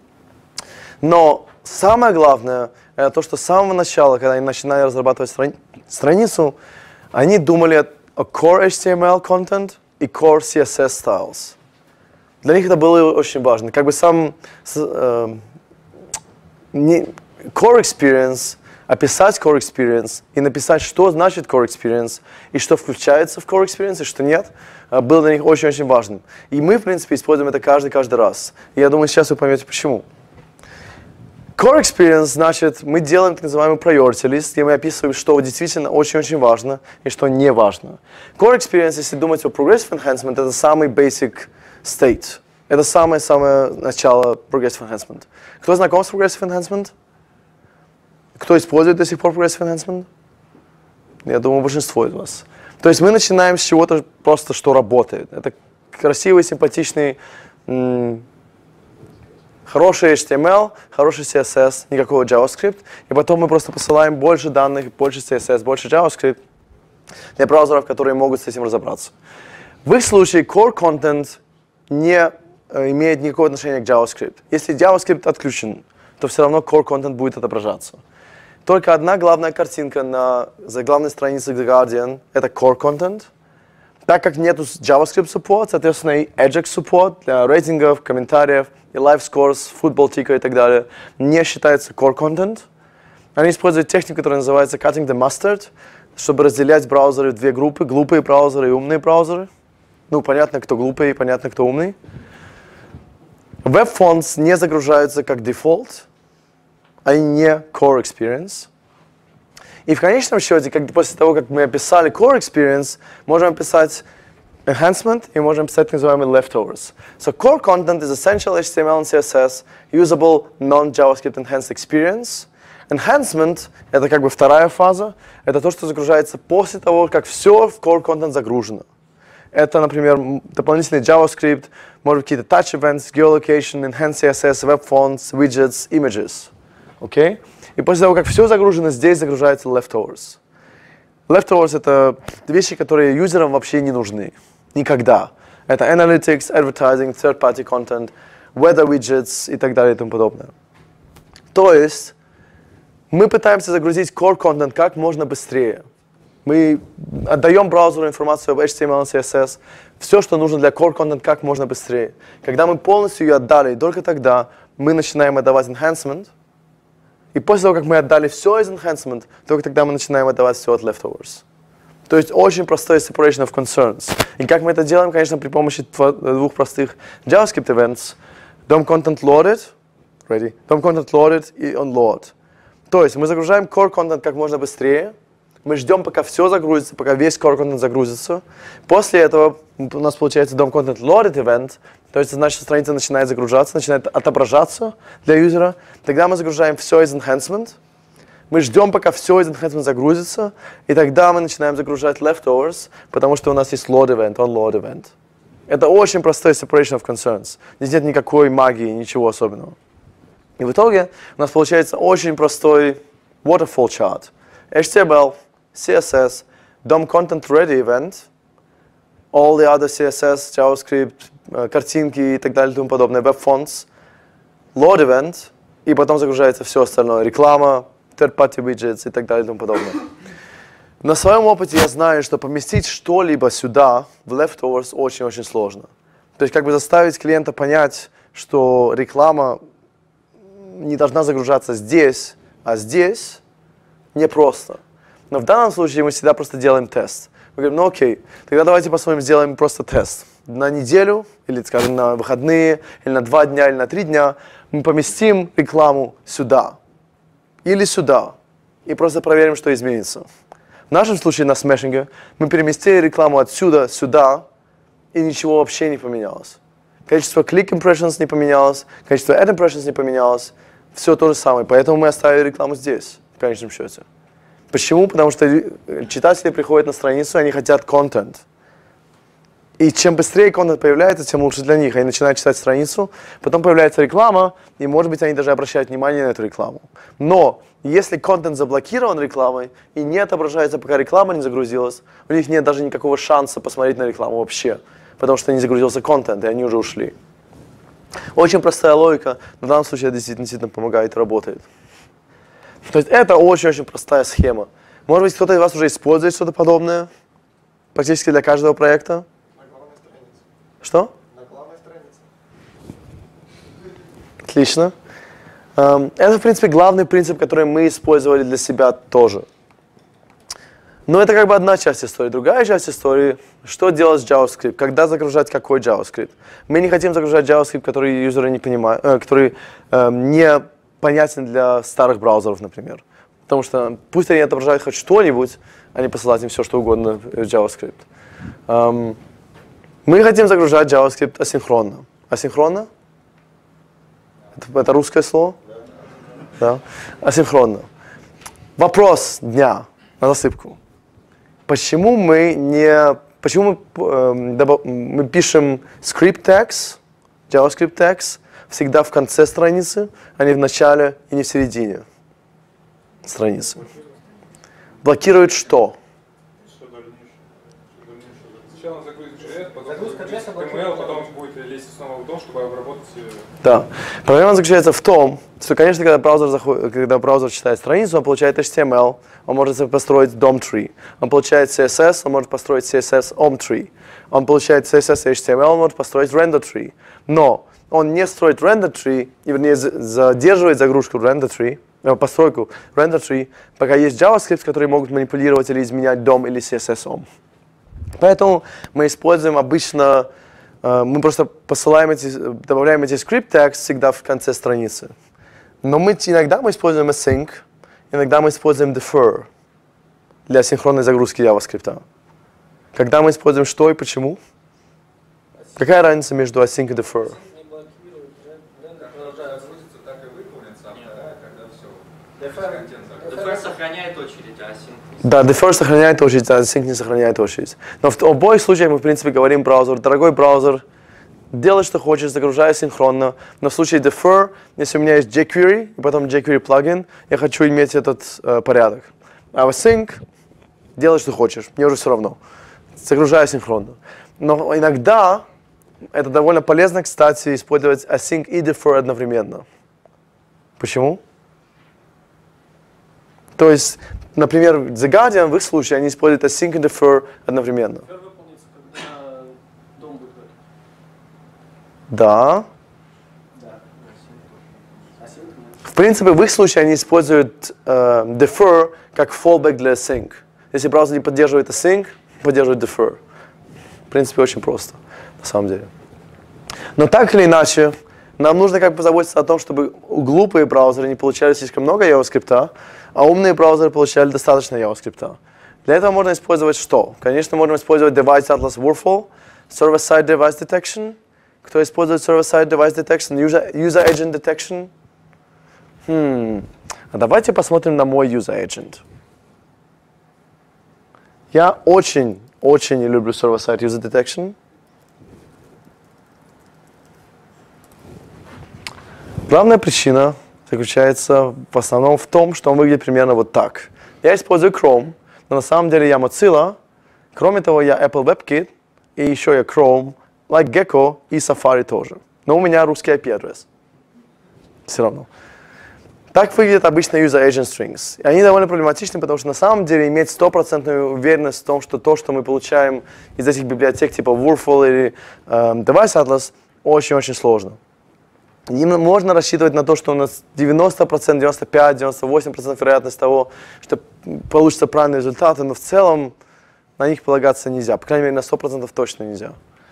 Но самое главное, это то, что с самого начала, когда они начинали разрабатывать страни страницу, они думали о core эйч ти эм эл content и core си эс эс styles. Для них это было очень важно. Как бы сам э, не, core experience, описать core experience и написать, что значит core experience, и что включается в core experience, и что нет, было для них очень-очень важным. И мы, в принципе, используем это каждый-каждый раз. И я думаю, сейчас вы поймете, почему. Core experience значит, мы делаем так называемый priority list, где мы описываем, что действительно очень-очень важно и что не важно. Core experience, если думать о progressive enhancement, это самый basic state. Это самое-самое начало progressive enhancement. Кто знаком с progressive enhancement? Кто использует до сих пор progressive enhancement? Я думаю, большинство из вас. То есть мы начинаем с чего-то просто, что работает. Это красивый, симпатичный, хороший эйч ти эм эл, хороший си эс эс, никакого JavaScript. И потом мы просто посылаем больше данных, больше си эс эс, больше JavaScript для браузеров, которые могут с этим разобраться. В их случае core content не э, имеет никакого отношения к JavaScript. Если JavaScript отключен, то все равно core content будет отображаться. Только одна главная картинка на заглавной странице The Guardian — это core content. Так как нету JavaScript support, соответственно, и Ajax support для рейтингов, комментариев, и live scores, football ticker и так далее не считается core content. Они используют технику, которая называется cutting the mustard. чтобы разделять браузеры в две группы, глупые браузеры и умные браузеры. Ну, понятно, кто глупый, понятно, кто умный. Web-fonts не загружаются как дефолт, они не core experience. И в конечном счете, как, после того, как мы описали core experience, можем описать enhancement и можем описать так называемый leftovers. So core content is essential эйч ти эм эл and си эс эс, usable non-JavaScript enhanced experience. Enhancement — это как бы вторая фаза, это то, что загружается после того, как все в core content загружено. Это, например, дополнительный JavaScript, может быть, какие-то touch events, geolocation, enhanced си эс эс, web fonts, widgets, images. Okay? И после того, как все загружено, здесь загружается leftovers. Leftovers — это вещи, которые юзерам вообще не нужны. Никогда. Это analytics, advertising, third-party content, weather widgets и так далее и тому подобное. То есть мы пытаемся загрузить core content как можно быстрее. Мы отдаем браузеру информацию об эйч ти эм эл и си эс эс, все, что нужно для core content, как можно быстрее. Когда мы полностью ее отдали, только тогда мы начинаем отдавать enhancement. И после того, как мы отдали все из enhancement, только тогда мы начинаем отдавать все от leftovers. То есть очень простой separation of concerns. И как мы это делаем, конечно, при помощи двух простых JavaScript events. дом content loaded, ready, дом content loaded и onload. То есть мы загружаем core content как можно быстрее. Мы ждем, пока все загрузится, пока весь core content загрузится. После этого у нас получается дом content loaded event. То есть, значит, страница начинает загружаться, начинает отображаться для юзера. Тогда мы загружаем все из enhancement. Мы ждем, пока все из enhancement загрузится. И тогда мы начинаем загружать leftovers, потому что у нас есть load event, onload event. Это очень простой separation of concerns. Здесь нет никакой магии, ничего особенного. И в итоге у нас получается очень простой waterfall chart. эйч ти эм эл, си эс эс, дом content ready event, all the other си эс эс, JavaScript, картинки и так далее и тому подобное, web fonts, load event, и потом загружается все остальное, реклама, third-party widgets и так далее и тому подобное. На своем опыте я знаю, что поместить что-либо сюда, в leftovers, очень-очень сложно. То есть как бы заставить клиента понять, что реклама не должна загружаться здесь, а здесь непросто. Но в данном случае мы всегда просто делаем тест. Мы говорим, ну окей, тогда давайте посмотрим, сделаем просто тест. На неделю, или, скажем, на выходные, или на два дня, или на три дня мы поместим рекламу сюда или сюда и просто проверим, что изменится. В нашем случае на смешинге мы переместили рекламу отсюда сюда, и ничего вообще не поменялось. Количество click impressions не поменялось, количество ad impressions не поменялось, все то же самое. Поэтому мы оставили рекламу здесь, в конечном счете. Почему? Потому что читатели приходят на страницу, они хотят контент. И чем быстрее контент появляется, тем лучше для них. Они начинают читать страницу, потом появляется реклама, и, может быть, они даже обращают внимание на эту рекламу. Но если контент заблокирован рекламой и не отображается, пока реклама не загрузилась, у них нет даже никакого шанса посмотреть на рекламу вообще, потому что не загрузился контент, и они уже ушли. Очень простая логика, но в данном случае это действительно, действительно помогает и работает. То есть это очень-очень простая схема. Может быть, кто-то из вас уже использует что-то подобное, практически для каждого проекта. На главной странице. Что? На главной странице. Отлично. Это, в принципе, главный принцип, который мы использовали для себя тоже. Но это как бы одна часть истории. Другая часть истории, что делать с JavaScript, когда загружать какой JavaScript. Мы не хотим загружать JavaScript, который юзеры не понимают, э, который э, не понятен для старых браузеров, например. Потому что пусть они отображают хоть что-нибудь, а не посылать им все, что угодно в JavaScript. Um, мы хотим загружать JavaScript асинхронно. Асинхронно? Это, это русское слово? Да. Асинхронно. Вопрос дня на засыпку. Почему мы не, почему мы, э, мы пишем script tags, JavaScript tags, всегда в конце страницы, а не в начале и не в середине страницы? Блокирует что? Сначала загрузит джей эс, потом эйч ти эм эл, потом будет лезть снова в дом, чтобы обработать. Да. Проблема заключается в том, что, конечно, когда браузер, заходит, когда браузер читает страницу, он получает эйч ти эм эл, он может построить дом tree. Он получает си эс эс, он может построить си эс эс om tree. Он получает си эс эс и эйч ти эм эл, он может построить render tree. Но он не строит render tree, и вернее задерживает загрузку render tree, постройку render tree, пока есть JavaScript, которые могут манипулировать или изменять дом или си эс эс-ом. Поэтому мы используем обычно, мы просто посылаем эти, добавляем эти script tags всегда в конце страницы. Но мы иногда мы используем async, иногда мы используем defer для синхронной загрузки JavaScript. Когда мы используем что и почему? Какая разница между async и defer? Defer сохраняет очередь, а async... Да, defer сохраняет очередь, а async не сохраняет очередь. Но в обоих случаях мы, в принципе, говорим браузеру: дорогой браузер, делай, что хочешь, загружай синхронно. Но в случае defer, если у меня есть jQuery, и потом jQuery плагин, я хочу иметь этот э, порядок. А в async делай, что хочешь, мне уже все равно. Загружай синхронно. Но иногда это довольно полезно, кстати, использовать async и defer одновременно. Почему? То есть, например, The Guardian в их случае они используют async и defer одновременно. Defer выполнится, когда дом будет готов. Да. Да. Async нет. В принципе, в их случае они используют э, defer как fallback для async. Если браузер не поддерживает async, поддерживает defer. В принципе, очень просто, на самом деле. Но так или иначе, нам нужно как бы позаботиться о том, чтобы глупые браузеры не получали слишком много JavaScript, а умные браузеры получали достаточно JavaScript. Для этого можно использовать что? Конечно, можно использовать Device Atlas Wurfel, Server-Side Device Detection. Кто использует Server-Side Device Detection? User, user Agent Detection? Хм. А давайте посмотрим на мой User Agent. Я очень, очень не люблю Server-Side User Detection. Главная причина заключается в основном в том, что он выглядит примерно вот так. Я использую Chrome, но на самом деле я Mozilla. Кроме того, я Apple WebKit, и еще я Chrome, LikeGecko и Safari тоже. Но у меня русский ай пи-адрес. Все равно. Так выглядят обычно User Agent Strings. И они довольно проблематичны, потому что на самом деле иметь стопроцентную уверенность в том, что то, что мы получаем из этих библиотек типа Wurfel или э, Device Atlas, очень-очень сложно. И можно рассчитывать на то, что у нас девяносто процентов, девяносто пять процентов, девяносто восемь процентов вероятность того, что получится правильные результаты, но в целом на них полагаться нельзя. По крайней мере, на сто процентов точно нельзя.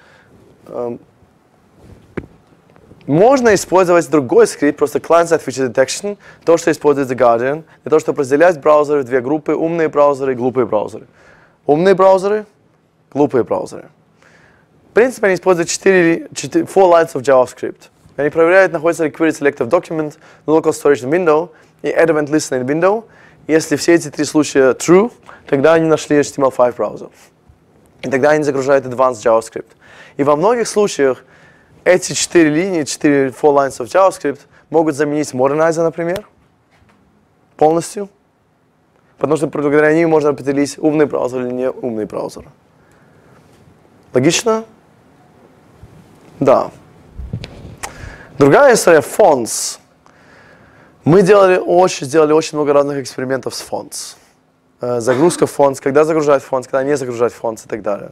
Можно использовать другой скрипт, просто Client-Side Feature Detection, то, что использует The Guardian, для того, чтобы разделять браузеры в две группы: умные браузеры и глупые браузеры. Умные браузеры, глупые браузеры. В принципе, они используют четыре, четыре, four lines of JavaScript. Они проверяют, находится ли query selective document, local storage window и add event listener window. Если все эти три случая true, тогда они нашли эйч ти эм эл пять браузер. И тогда они загружают advanced JavaScript. И во многих случаях эти четыре линии, четыре four lines of JavaScript могут заменить Modernizer, например, полностью. Потому что благодаря ним можно определить, умный браузер или не умный браузер. Логично? Да. Другая история — fonts. Мы делали очень, сделали очень много разных экспериментов с fonts. Э, загрузка fonts, когда загружать fonts, когда не загружать fonts и так далее.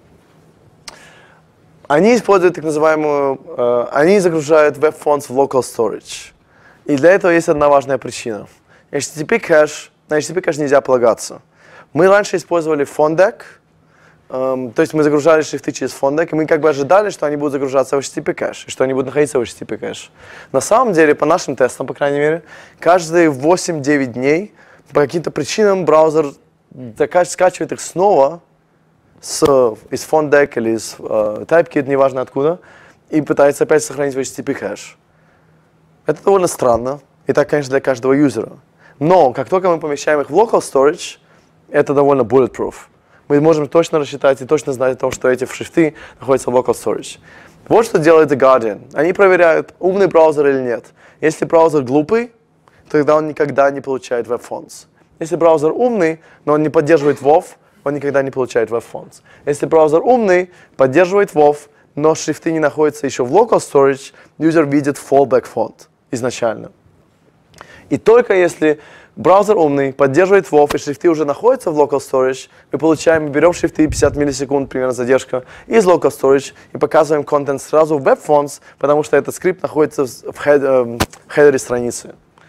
Они используют так называемую, э, они загружают web fonts в local storage. И для этого есть одна важная причина. эйч ти ти пи кэш, на эйч ти ти пи кэш нельзя полагаться. Мы раньше использовали Fondec, Um, то есть мы загружали шрифты через Fondec, и мы как бы ожидали, что они будут загружаться в эйч ти ти пи кэш, и что они будут находиться в эйч ти ти пи кэш. На самом деле, по нашим тестам, по крайней мере, каждые восемь-девять дней по каким-то причинам браузер скачивает их снова с, из Fondec или из uh, TypeKit, неважно откуда, и пытается опять сохранить в эйч ти ти пи кэш. Это довольно странно, и так, конечно, для каждого юзера. Но как только мы помещаем их в local storage, это довольно bulletproof. Мы можем точно рассчитать и точно знать о том, что эти шрифты находятся в local storage. Вот что делает The Guardian. Они проверяют, умный браузер или нет. Если браузер глупый, тогда он никогда не получает web fonts. Если браузер умный, но он не поддерживает WoW, он никогда не получает web fonts. Если браузер умный, поддерживает WoW, но шрифты не находятся еще в local storage, юзер видит fallback font изначально. И только если браузер умный, поддерживает WoW, и шрифты уже находятся в local storage, мы получаем, берем шрифты, пятьдесят миллисекунд, примерно задержка, из local storage, и показываем контент сразу в web fonts, потому что этот скрипт находится в хед, э, хедере страницы.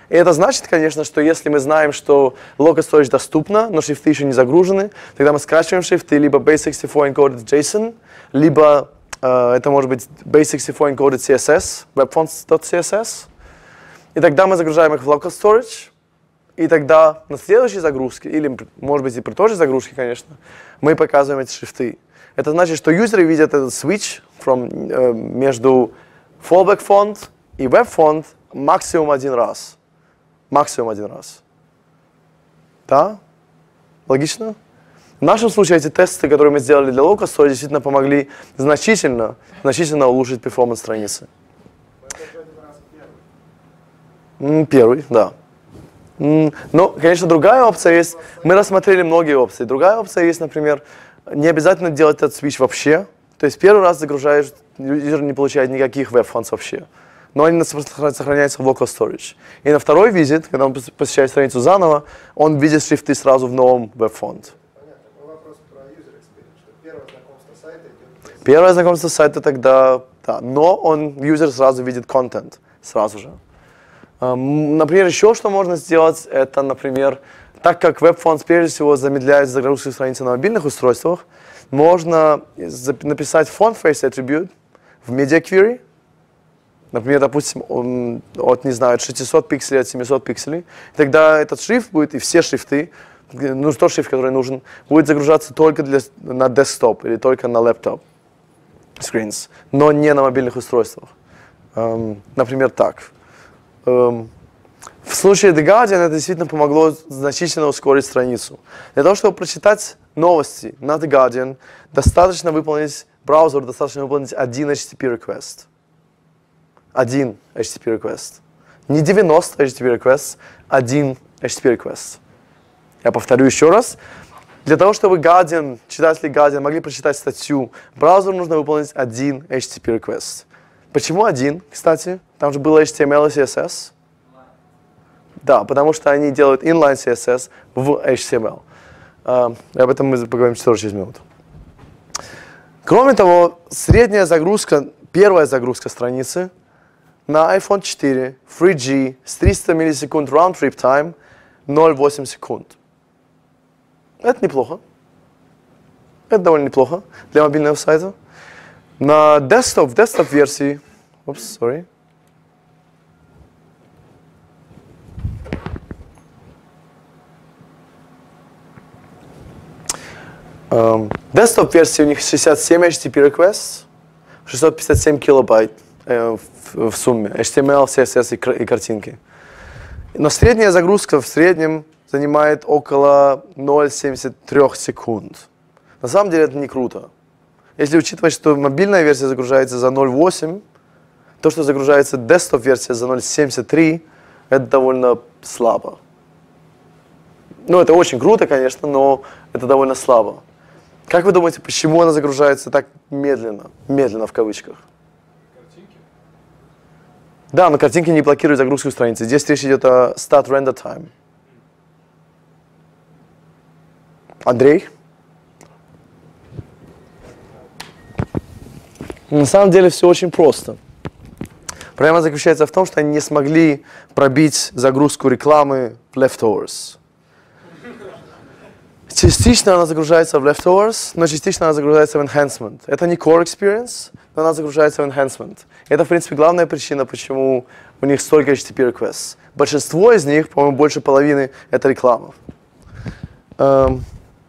И это значит, конечно, что если мы знаем, что local storage доступно, но шрифты еще не загружены, тогда мы скачиваем шрифты либо base шестьдесят четыре encoded JSON, либо э, это может быть base шестьдесят четыре encoded си эс эс, webfonts.css. И тогда мы загружаем их в local storage, и тогда на следующей загрузке, или, может быть, и при той же загрузке, конечно, мы показываем эти шрифты. Это значит, что юзеры видят этот switch from, э, между fallback font и web font максимум один раз. Максимум один раз. Да? Логично? В нашем случае эти тесты, которые мы сделали для local storage, действительно помогли значительно, значительно улучшить перформанс страницы. Первый, да. Но, конечно, другая опция есть. Мы рассмотрели многие опции. Другая опция есть, например, не обязательно делать этот switch вообще. То есть первый раз загружаешь, юзер не получает никаких веб-фонтов вообще. Но они сохраняются в local storage. И на второй визит, когда он посещает страницу заново, он видит шрифты сразу в новом веб-фонд. Понятно. Такой вопрос про user experience, что первое знакомство сайта идет... Первое знакомство сайта тогда, да, но он, юзер сразу видит контент, сразу же. Например, еще что можно сделать, это, например, так как веб-фонд прежде всего замедляет загрузку страницы на мобильных устройствах, можно написать font face attribute в media query. Например, допустим, он от, не знаю, от шестисот пикселей, от семисот пикселей. Тогда этот шрифт будет, и все шрифты, ну, тот шрифт, который нужен, будет загружаться только для, на десктоп или только на лэптоп screens, но не на мобильных устройствах. Um, например, так. Um, в случае The Guardian это действительно помогло значительно ускорить страницу. Для того, чтобы прочитать новости на The Guardian, достаточно выполнить, браузер достаточно выполнить один эйч ти ти пи request. Один эйч ти ти пи request. Не девяносто эйч ти ти пи requests, один эйч ти ти пи request. Я повторю еще раз. Для того, чтобы Guardian, читатели Guardian могли прочитать статью, браузеру нужно выполнить один эйч ти ти пи request. Почему один, кстати? Там же было эйч ти эм эл и си эс эс. Да, потому что они делают inline си эс эс в эйч ти эм эл. Uh, об этом мы поговорим через минуту. Кроме того, средняя загрузка, первая загрузка страницы на айфон четыре три джи с триста миллисекунд round-trip time ноль целых восемь секунд. Это неплохо. Это довольно неплохо для мобильного сайта. На desktop, в desktop-версии, oops, sorry. Um, desktop-версии у них шестьдесят семь эйч ти ти пи requests, шестьсот пятьдесят семь килобайт э, в, в сумме, эйч ти эм эл, си эс эс и, и картинки. Но средняя загрузка в среднем занимает около ноль целых семьдесят три секунд. На самом деле это не круто. Если учитывать, что мобильная версия загружается за ноль целых восемь, то, что загружается desktop-версия за ноль целых семьдесят три, это довольно слабо. Ну, это очень круто, конечно, но это довольно слабо. Как вы думаете, почему она загружается так медленно? Медленно в кавычках. Картинки? Да, но картинки не блокируют загрузку страницы. Здесь речь идет о start render time. Андрей? На самом деле все очень просто. Проблема заключается в том, что они не смогли пробить загрузку рекламы в leftovers. Частично она загружается в leftovers, но частично она загружается в enhancement. Это не core experience, но она загружается в enhancement. И это, в принципе, главная причина, почему у них столько эйч ти ти пи requests. Большинство из них, по-моему, больше половины, это реклама. Эм.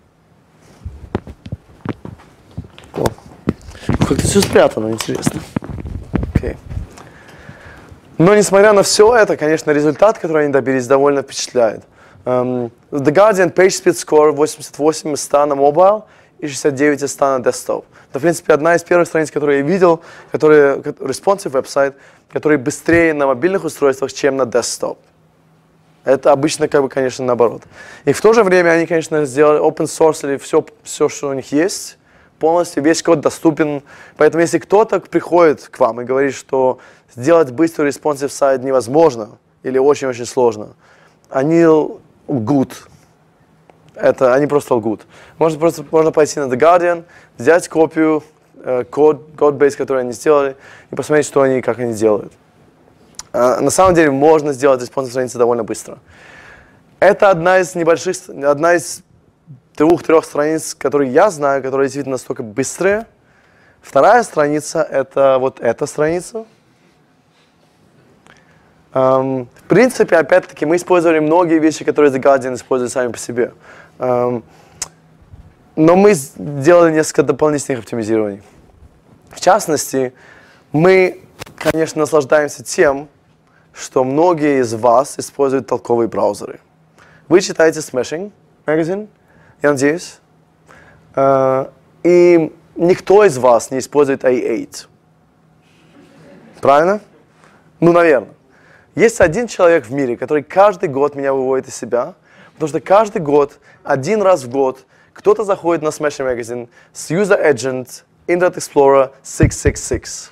О, как-то все спрятано, интересно. Okay. Но, несмотря на все это, конечно, результат, который они добились, довольно впечатляет. Um, The Guardian Page Speed Score восемьдесят восемь из ста на mobile и шестьдесят девять из ста на desktop. Это, в принципе, одна из первых страниц, которые я видел, которые, responsive веб-сайт, который быстрее на мобильных устройствах, чем на desktop. Это обычно, как бы, конечно, наоборот. И в то же время они, конечно, сделали open source или все, все, что у них есть, полностью весь код доступен. Поэтому, если кто-то приходит к вам и говорит, что сделать быстрый responsive сайт невозможно или очень-очень сложно, они лгут. Это, они просто лгут. Можно, просто, можно пойти на The Guardian, взять копию, э, код, код-бейс, который они сделали, и посмотреть, что они, как они делают. Uh, на самом деле можно сделать респонсив страницы довольно быстро. Это одна из небольших, одна из двух-трех страниц, которые я знаю, которые действительно настолько быстрые. Вторая страница — это вот эта страница. Um, в принципе, опять-таки, мы использовали многие вещи, которые The Guardian использует сами по себе. Um, но мы сделали несколько дополнительных оптимизирований. В частности, мы, конечно, наслаждаемся тем, что многие из вас используют толковые браузеры. Вы читаете Smashing Magazine, я надеюсь, uh, и никто из вас не использует эй восемь. Правильно? Ну, наверное. Есть один человек в мире, который каждый год меня выводит из себя, потому что каждый год, один раз в год, кто-то заходит на Smashing Magazine с User Agent Internet Explorer шестьсот шестьдесят шесть.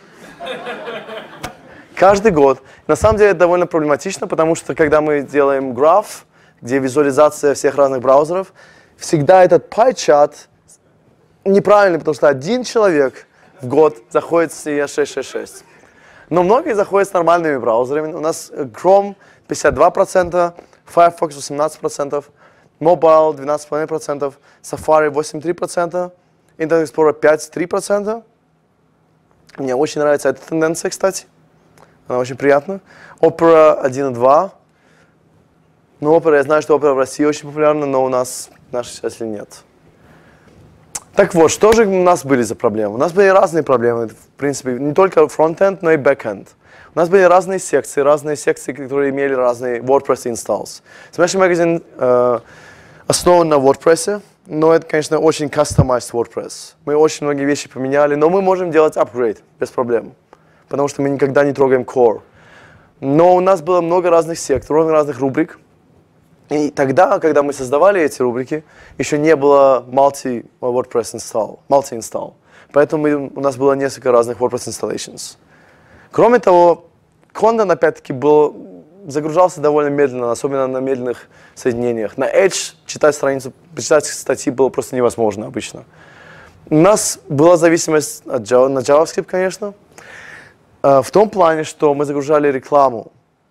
Каждый год. На самом деле это довольно проблематично, потому что когда мы делаем граф, где визуализация всех разных браузеров, всегда этот pie-chart неправильный, потому что один человек в год заходит с шестьсот шестьдесят шесть. Но многие заходят с нормальными браузерами. У нас Chrome пятьдесят два процента, Firefox восемнадцать процентов, Mobile двенадцать целых пять десятых процента, Safari восемь целых три десятых процента, Internet Explorer пять целых три десятых процента. Мне очень нравится эта тенденция, кстати. Она очень приятна. Opera один целых два десятых. Ну, Opera, я знаю, что Opera в России очень популярна, но у нас наших читателей нет. Так вот, что же у нас были за проблемы? У нас были разные проблемы, в принципе, не только фронт-энд, но и бэк-энд. У нас были разные секции, разные секции, которые имели разные WordPress installs. Smashing Magazine э, основан на WordPress, но это, конечно, очень customized WordPress. Мы очень многие вещи поменяли, но мы можем делать upgrade без проблем, потому что мы никогда не трогаем core. Но у нас было много разных секций, много разных рубрик. И тогда, когда мы создавали эти рубрики, еще не было multi WordPress install, multi-install. Поэтому мы, у нас было несколько разных WordPress installations. Кроме того, контент, опять-таки, был, загружался довольно медленно, особенно на медленных соединениях. На Edge читать страницу, почитать статьи было просто невозможно обычно. У нас была зависимость от Java, на JavaScript, конечно, в том плане, что мы загружали рекламу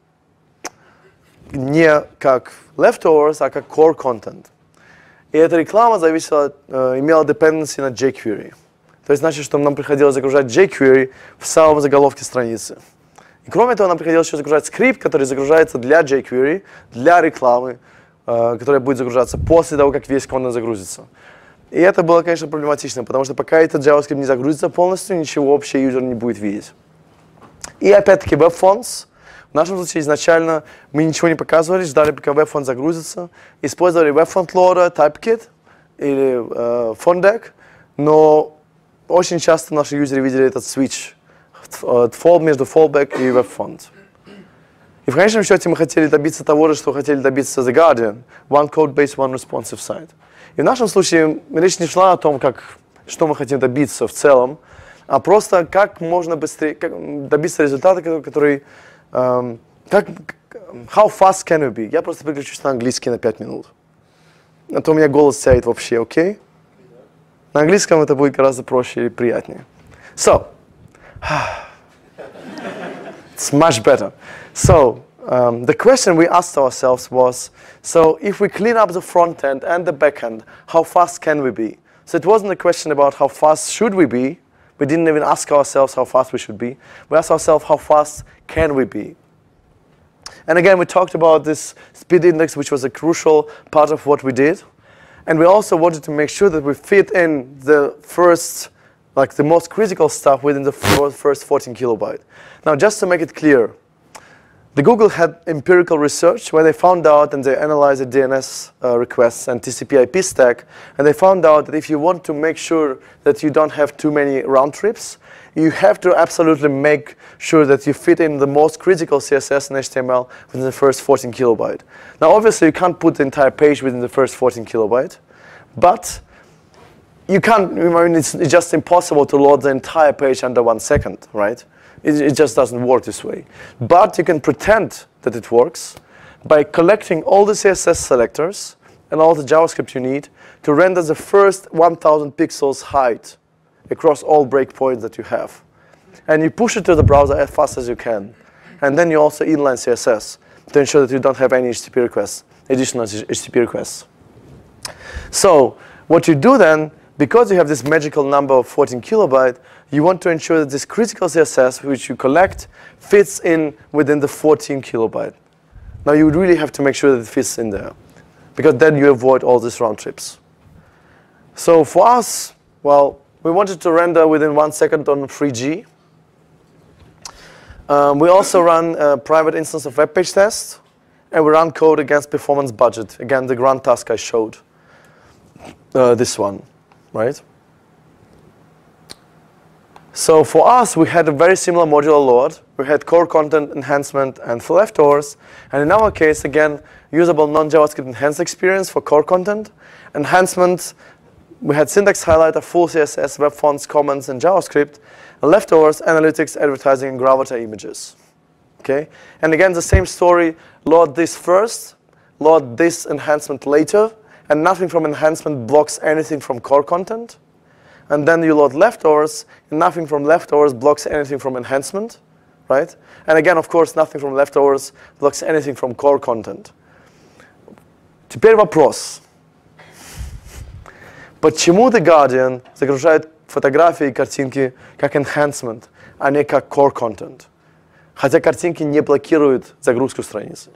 не как leftovers, а как core content. И эта реклама зависела, э, имела dependency на jQuery. То есть, значит, что нам приходилось загружать jQuery в самом заголовке страницы. И кроме того, нам приходилось еще загружать скрипт, который загружается для jQuery, для рекламы, э, которая будет загружаться после того, как весь контент загрузится. И это было, конечно, проблематично, потому что пока этот JavaScript не загрузится полностью, ничего вообще юзер не будет видеть. И опять-таки WebFonts. В нашем случае изначально мы ничего не показывали, ждали, пока WebFont загрузится. Использовали WebFont Loader, TypeKit или э, FontDeck, но очень часто наши юзеры видели этот switch между Fallback и WebFont. И в конечном счете мы хотели добиться того же, что хотели добиться The Guardian, One Code Base, One Responsive Site. И в нашем случае речь не шла о том, как, что мы хотим добиться в целом, а просто как можно быстрее как добиться результата, который Um, как, how fast can we be? Я просто переключусь на английский на пять минут. А то у меня голос сядет вообще, окей? Okay? На английском это будет гораздо проще и приятнее. So, it's much better. So, um, the question we asked ourselves was, so if we clean up the front end and the back end, how fast can we be? So it wasn't a question about how fast should we be. We didn't even ask ourselves how fast we should be. We asked ourselves how fast can we be. And again, we talked about this speed index, which was a crucial part of what we did. And we also wanted to make sure that we fit in the first, like the most critical stuff within the first fourteen kilobyte. Now, just to make it clear, the Google had empirical research where they found out and they analyzed the D N S uh, requests and T C P I P stack, and they found out that if you want to make sure that you don't have too many round trips, you have to absolutely make sure that you fit in the most critical C S S and H T M L within the first fourteen kilobyte. Now, obviously, you can't put the entire page within the first fourteen kilobyte, but you can't, I mean, it's, it's just impossible to load the entire page under one second, right? It, it just doesn't work this way. But you can pretend that it works by collecting all the C S S selectors and all the JavaScript you need to render the first one thousand pixels height across all breakpoints that you have. And you push it to the browser as fast as you can. and then you also inline C S S to ensure that you don't have any H T T P requests, additional H T T P requests. So what you do then, because you have this magical number of fourteen kilobyte, you want to ensure that this critical C S S which you collect fits in within the fourteen kilobyte. Now you really have to make sure that it fits in there, because then you avoid all these round trips. So for us, well, we wanted to render within one second on three G. Um, we also run a private instance of web page test, and we run code against performance budget. Again, the grand task I showed, uh, this one, right? So for us, we had a very similar modular load. We had core content enhancement and for leftovers. And in our case, again, usable non-JavaScript enhanced experience for core content. Enhancement, we had syntax highlighter, full C S S, web fonts, comments, and JavaScript. And leftovers, analytics, advertising, and Gravatar images. Okay? And again, the same story, load this first, load this enhancement later, and nothing from enhancement blocks anything from core content. And then you load leftovers, and nothing from leftovers blocks anything from enhancement, right? And again, of course, nothing from leftovers blocks anything from core content. Теперь вопрос. Почему The Guardian загружает фотографии и картинки как enhancement, а не как core content? Хотя картинки не блокируют загрузку страницы.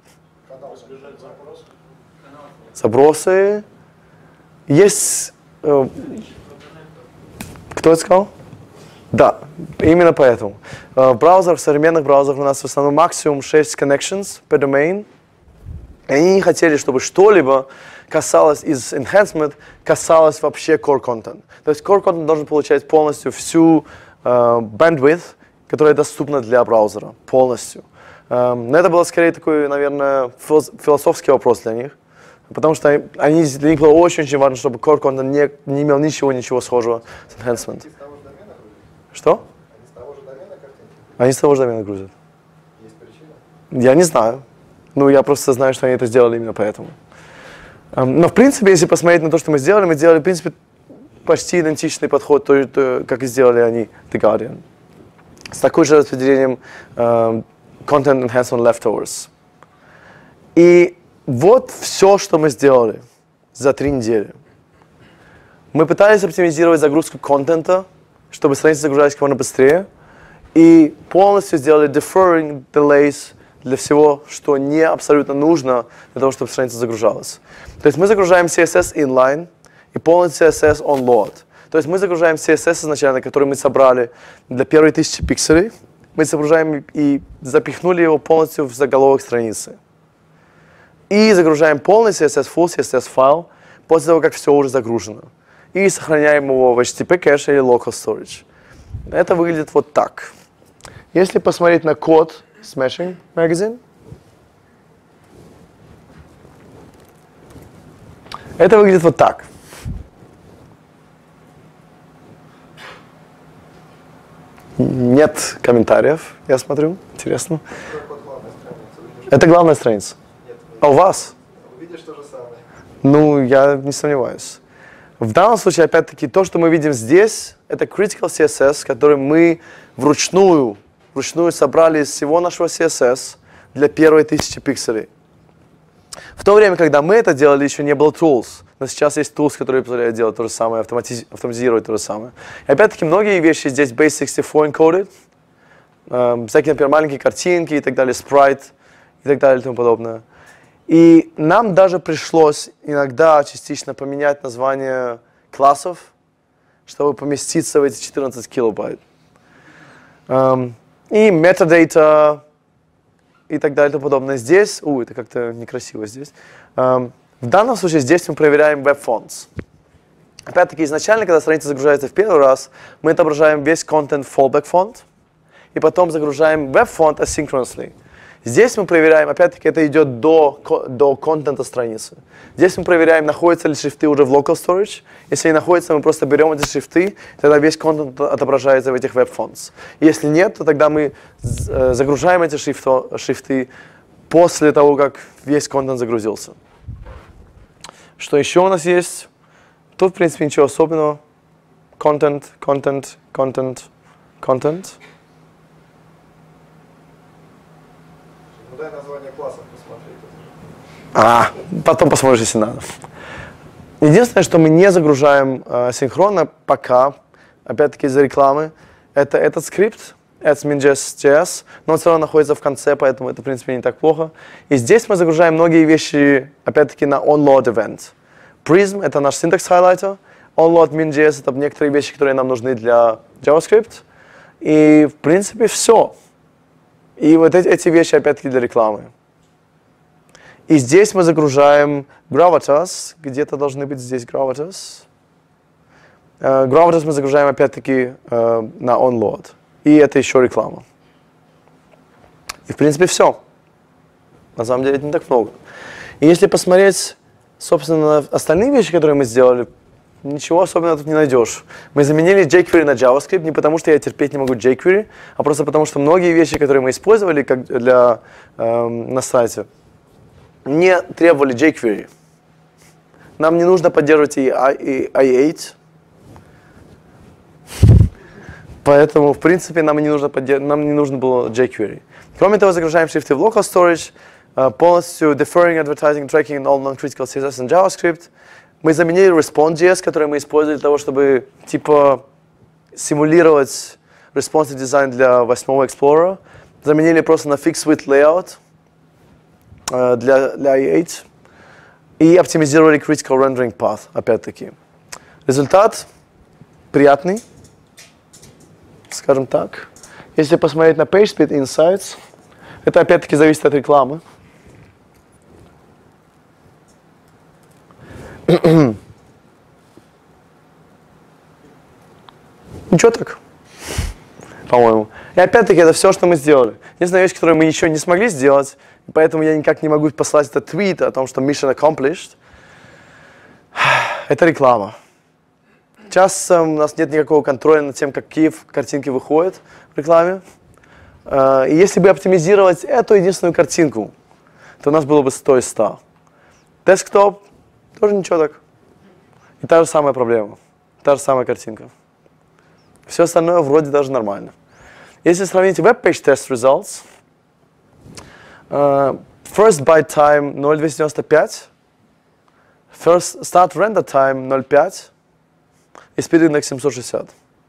Забросы. Есть... Э, Кто это сказал? Да, именно поэтому. В браузерах, в современных браузерах у нас в основном максимум шесть connections per domain. И они не хотели, чтобы что-либо касалось из enhancement, касалось вообще core content. То есть core content должен получать полностью всю uh, bandwidth, которая доступна для браузера. Полностью. Um, но это был скорее такой, наверное, философский вопрос для них. Потому что они, для них было очень-очень важно, чтобы core content не, не имел ничего-ничего схожего с enhancement. Они с того же домена грузят? Что? Они с того же домена картинки? Они с того же домена грузят. Есть причина? Я не знаю. Ну, я просто знаю, что они это сделали именно поэтому. Um, но, в принципе, если посмотреть на то, что мы сделали, мы сделали, в принципе, почти идентичный подход, то, то, как и сделали они, The Guardian. С такой же распределением um, Content Enhancement Leftovers. И вот все, что мы сделали за три недели. Мы пытались оптимизировать загрузку контента, чтобы страницы загружались как можно быстрее, и полностью сделали deferring delays для всего, что не абсолютно нужно для того, чтобы страница загружалась. То есть мы загружаем си эс эс inline и полностью си эс эс on load. То есть мы загружаем си эс эс изначально, который мы собрали для первой тысячи пикселей, мы загружаем и запихнули его полностью в заголовок страницы. И загружаем полный си эс эс, full си эс эс файл после того, как все уже загружено. И сохраняем его в эйч ти ти пи кэш или local storage. Это выглядит вот так. Если посмотреть на код Smashing Magazine, это выглядит вот так. Нет комментариев, я смотрю. Интересно. Это главная страница. А у вас? Увидишь то же самое. Ну, я не сомневаюсь. В данном случае, опять-таки, то, что мы видим здесь, это critical си эс эс, который мы вручную, вручную собрали из всего нашего си эс эс для первой тысячи пикселей. В то время, когда мы это делали, еще не было tools. Но сейчас есть tools, которые позволяют делать то же самое, автомати- автоматизировать то же самое. И опять-таки, многие вещи здесь base шестьдесят четыре encoded. Э, всякие, например, маленькие картинки и так далее, sprite и так далее и тому подобное. И нам даже пришлось иногда частично поменять название классов, чтобы поместиться в эти четырнадцать килобайт. Um, и metadata и так далее и тому подобное. Здесь, у, это как-то некрасиво здесь. Um, в данном случае здесь мы проверяем web fonts. Опять-таки, изначально, когда страница загружается в первый раз, мы отображаем весь content fallback font, и потом загружаем web font asynchronously. Здесь мы проверяем, опять-таки, это идет до, до контента страницы. Здесь мы проверяем, находятся ли шрифты уже в local storage. Если не находятся, мы просто берем эти шрифты, тогда весь контент отображается в этих web fonts. Если нет, то тогда мы загружаем эти шрифто, шрифты после того, как весь контент загрузился. Что еще у нас есть? Тут, в принципе, ничего особенного. Content, content, content, content. дай название классов посмотреть. А, потом посмотришь, если надо. Единственное, что мы не загружаем э, синхронно пока, опять-таки из-за рекламы, это этот скрипт, ads.min.js, но он все равно находится в конце, поэтому это, в принципе, не так плохо. И здесь мы загружаем многие вещи, опять-таки, на onload event. Prism — это наш syntax highlighter, onload.min.js — это некоторые вещи, которые нам нужны для JavaScript. И, в принципе, все. И вот эти, эти вещи, опять-таки, для рекламы. И здесь мы загружаем Gravatas, где-то должны быть здесь Gravatas. Uh, Gravatas мы загружаем опять-таки uh, на onload. И это еще реклама. И в принципе все. На самом деле это не так много. И если посмотреть, собственно, на остальные вещи, которые мы сделали, ничего особенного тут не найдешь. Мы заменили jQuery на JavaScript не потому, что я терпеть не могу jQuery, а просто потому, что многие вещи, которые мы использовали как для, эм, на сайте, не требовали jQuery. Нам не нужно поддерживать и ай эйт. Поэтому, в принципе, нам не нужно, нам не нужно было jQuery. Кроме того, загружаем шрифты в local storage, полностью deferring, advertising, tracking and all non-critical си эс эс and JavaScript. Мы заменили Response.js, который мы использовали для того, чтобы типа симулировать responsive design для восьмого Explorer. Заменили просто на fixed width layout для, для ай эйт. И оптимизировали critical rendering path, опять-таки. Результат приятный, скажем так. Если посмотреть на PageSpeed Insights, это опять-таки зависит от рекламы. Ничего так, по-моему. И опять-таки это все, что мы сделали. Единственная вещь, которую мы еще не смогли сделать, поэтому я никак не могу послать этот твит о том, что mission accomplished, это реклама. Часто у нас нет никакого контроля над тем, какие картинки выходят в рекламе. И если бы оптимизировать эту единственную картинку, то у нас было бы сто из ста. Десктоп тоже ничего так. И та же самая проблема. Та же самая картинка. Все остальное вроде даже нормально. Если сравнить Web Page Test Results, uh, First Byte Time ноль целых двести девяносто пять, First Start Render Time ноль целых пять и Speed Index семьсот шестьдесят.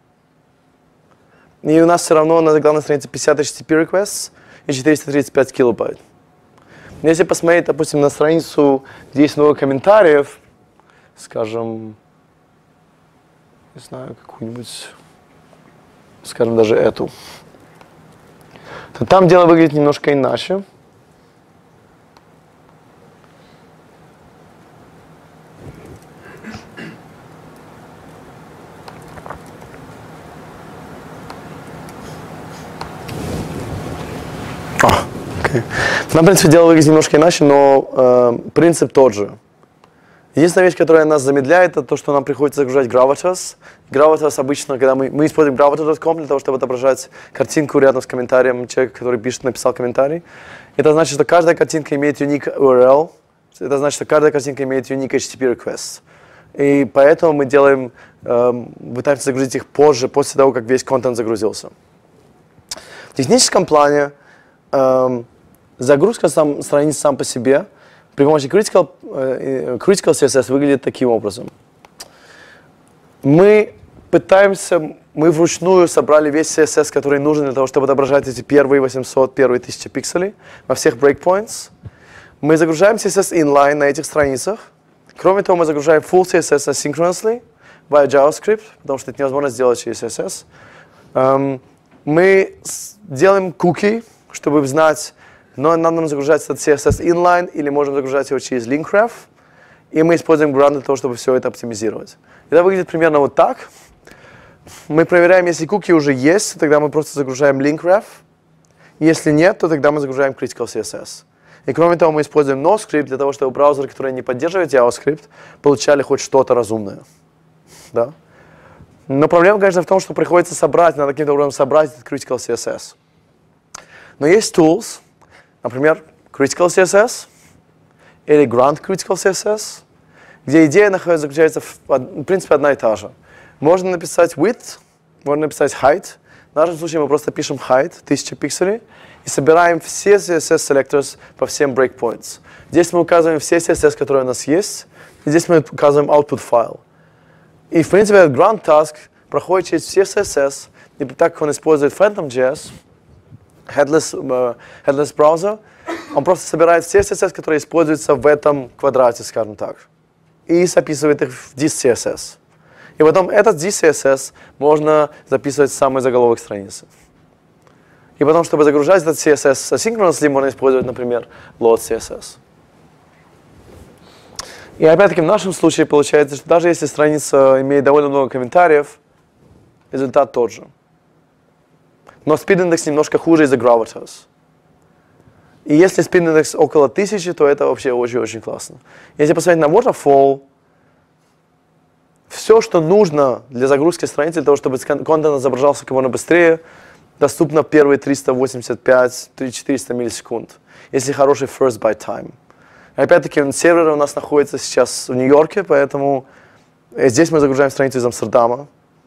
И у нас все равно на главной странице пятьдесят эйч ти ти пи requests и четыреста тридцать пять килобайт. Если посмотреть, допустим, на страницу, где есть много комментариев, скажем, не знаю, какую-нибудь, скажем, даже эту, то там дело выглядит немножко иначе. Там, в принципе, дело выглядит немножко иначе, но э, принцип тот же. Единственная вещь, которая нас замедляет, это то, что нам приходится загружать Gravatas. Gravatas обычно, когда мы, мы используем gravatas точка ком для того, чтобы отображать картинку рядом с комментарием человека, который пишет, написал комментарий. Это значит, что каждая картинка имеет unique ю ар эл. Это значит, что каждая картинка имеет unique эйч ти ти пи request. И поэтому мы делаем, э, пытаемся загрузить их позже, после того, как весь контент загрузился. В техническом плане э, загрузка сам, страниц сам по себе при помощи Critical, uh, Critical си эс эс выглядит таким образом. Мы пытаемся, мы вручную собрали весь си эс эс, который нужен для того, чтобы отображать эти первые восемьсот, первые тысяча пикселей во всех breakpoints. Мы загружаем си эс эс inline на этих страницах. Кроме того, мы загружаем full си эс эс asynchronously via JavaScript, потому что это невозможно сделать через си эс эс. Um, мы делаем куки, чтобы знать, но нам нужно загружать этот си эс эс inline или можем загружать его через Linkref. И мы используем Grunt для того, чтобы все это оптимизировать. Это выглядит примерно вот так. Мы проверяем, если куки уже есть, тогда мы просто загружаем Linkref. Если нет, то тогда мы загружаем Critical си эс эс. И кроме того, мы используем NoScript для того, чтобы браузеры, которые не поддерживают JavaScript, получали хоть что-то разумное. Да? Но проблема, конечно, в том, что приходится собрать, надо каким-то образом собрать этот Critical си эс эс. Но есть tools, например, Critical си эс эс или Grunt Critical си эс эс, где идея заключается в, в принципе, одна и та же. Можно написать width, можно написать height, В нашем случае мы просто пишем height, тысяча пикселей, и собираем все си эс эс selectors по всем breakpoints. Здесь мы указываем все си эс эс, которые у нас есть, и здесь мы указываем output файл. И, в принципе, этот ground task проходит через все си эс эс, и так как он использует Phantom.js, headless, uh, headless browser, он просто собирает все си эс эс, которые используются в этом квадрате, скажем так, и записывает их в this си эс эс. И потом этот this си эс эс можно записывать в самый заголовок страницы. И потом, чтобы загружать этот си эс эс asynchronously, можно использовать, например, load си эс эс. И опять-таки в нашем случае получается, что даже если страница имеет довольно много комментариев, результат тот же. Но speed-индекс немножко хуже из-за gravitas. И если speed-индекс около тысячи, то это вообще очень-очень классно. Если посмотреть на waterfall, все, что нужно для загрузки страницы, для того, чтобы контент изображался как можно быстрее, доступно в первые триста восемьдесят пять — четыреста миллисекунд, если хороший first byte time. Опять-таки, сервер у нас находится сейчас в Нью-Йорке, поэтому здесь мы загружаем страницу из Амстердама.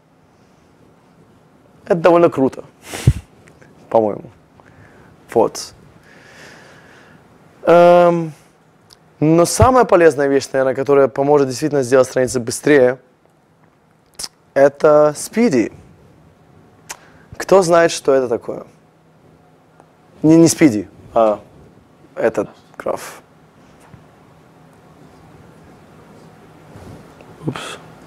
Это довольно круто, по-моему. Вот. Эм, но самая полезная вещь, наверное, которая поможет действительно сделать страницы быстрее, это Speedy. Кто знает, что это такое? Не, не Speedy, а этот граф. Упс.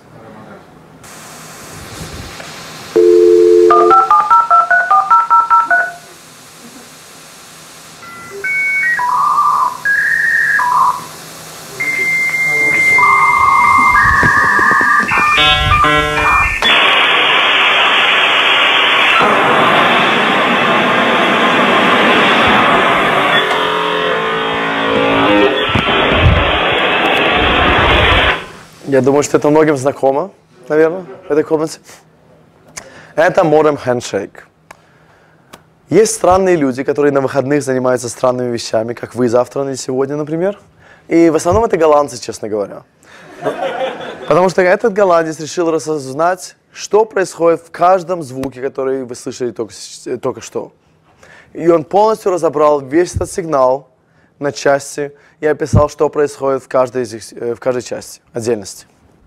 Я думаю, что это многим знакомо, наверное, в этой комнате. Это Modem Handshake. Есть странные люди, которые на выходных занимаются странными вещами, как вы завтра или сегодня, например. И в основном это голландцы, честно говоря. Потому что этот голландец решил рассознать, что происходит в каждом звуке, который вы слышали только, только что. И он полностью разобрал весь этот сигнал на части и описал, что происходит в каждой, из их, в каждой части, отдельности.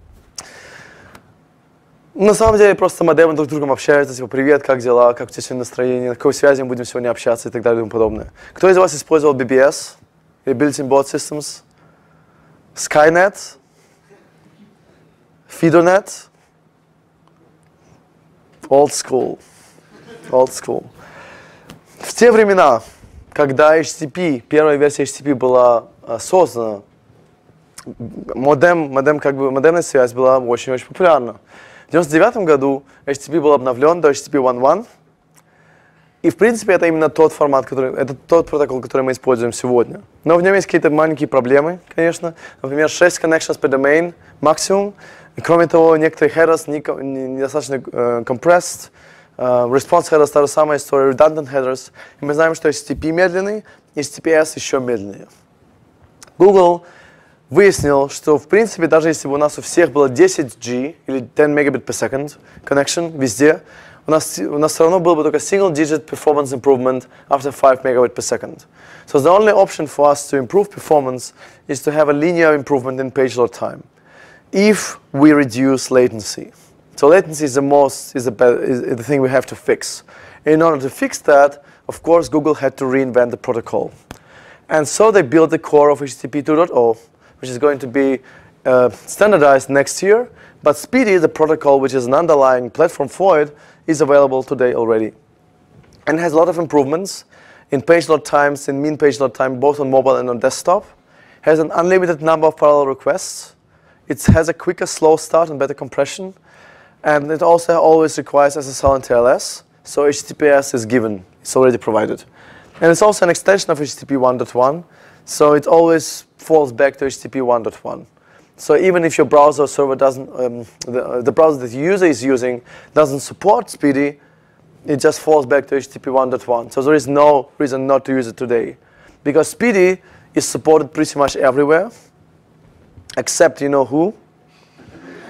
На самом деле просто модемы друг с другом общаются, типа привет, как дела, как у тебя сегодня настроение, на какой связи мы будем сегодня общаться и так далее и тому подобное. Кто из вас использовал би би эс или Built-in Board Systems? Skynet? FeederNet? Old school. Old school. В те времена, когда эйч ти ти пи, первая версия эйч ти ти пи была а, создана, модем, модем, как бы, модемная связь была очень-очень популярна. В девяносто девятом году эйч ти ти пи был обновлен до эйч ти ти пи один точка один. И, в принципе, это именно тот формат, который, это тот протокол, который мы используем сегодня. Но в нем есть какие-то маленькие проблемы, конечно. Например, шесть connections per domain максимум. И, кроме того, некоторые headers недостаточно uh, compressed. Uh, response headers та же самая история, redundant headers. И мы знаем, что эйч ти ти пи медленный, эйч ти ти пи эс еще медленнее. Google выяснил, что, в принципе, даже если бы у нас у всех было десять джи или ten megabit per second connection везде, у нас, у нас все равно был бы только single-digit performance improvement after five megabit per second. So the only option for us to improve performance is to have a linear improvement in page load time, if we reduce latency. So latency is the most is the, is the thing we have to fix. In order to fix that, of course, Google had to reinvent the protocol, and so they built the core of H T T P two point zero, which is going to be uh, standardized next year. But Speedy, the protocol, which is an underlying platform for it, is available today already, and has a lot of improvements in page load times, in mean page load time, both on mobile and on desktop. Has an unlimited number of parallel requests. It has a quicker slow start and better compression. And it also always requires S S L and T L S, so H T T P S is given, it's already provided. And it's also an extension of H T T P one point one, so it always falls back to H T T P one point one. So even if your browser server doesn't, um, the, the browser that the user is using doesn't support Speedy, it just falls back to H T T P one point one. So there is no reason not to use it today. Because Speedy is supported pretty much everywhere, except you know who?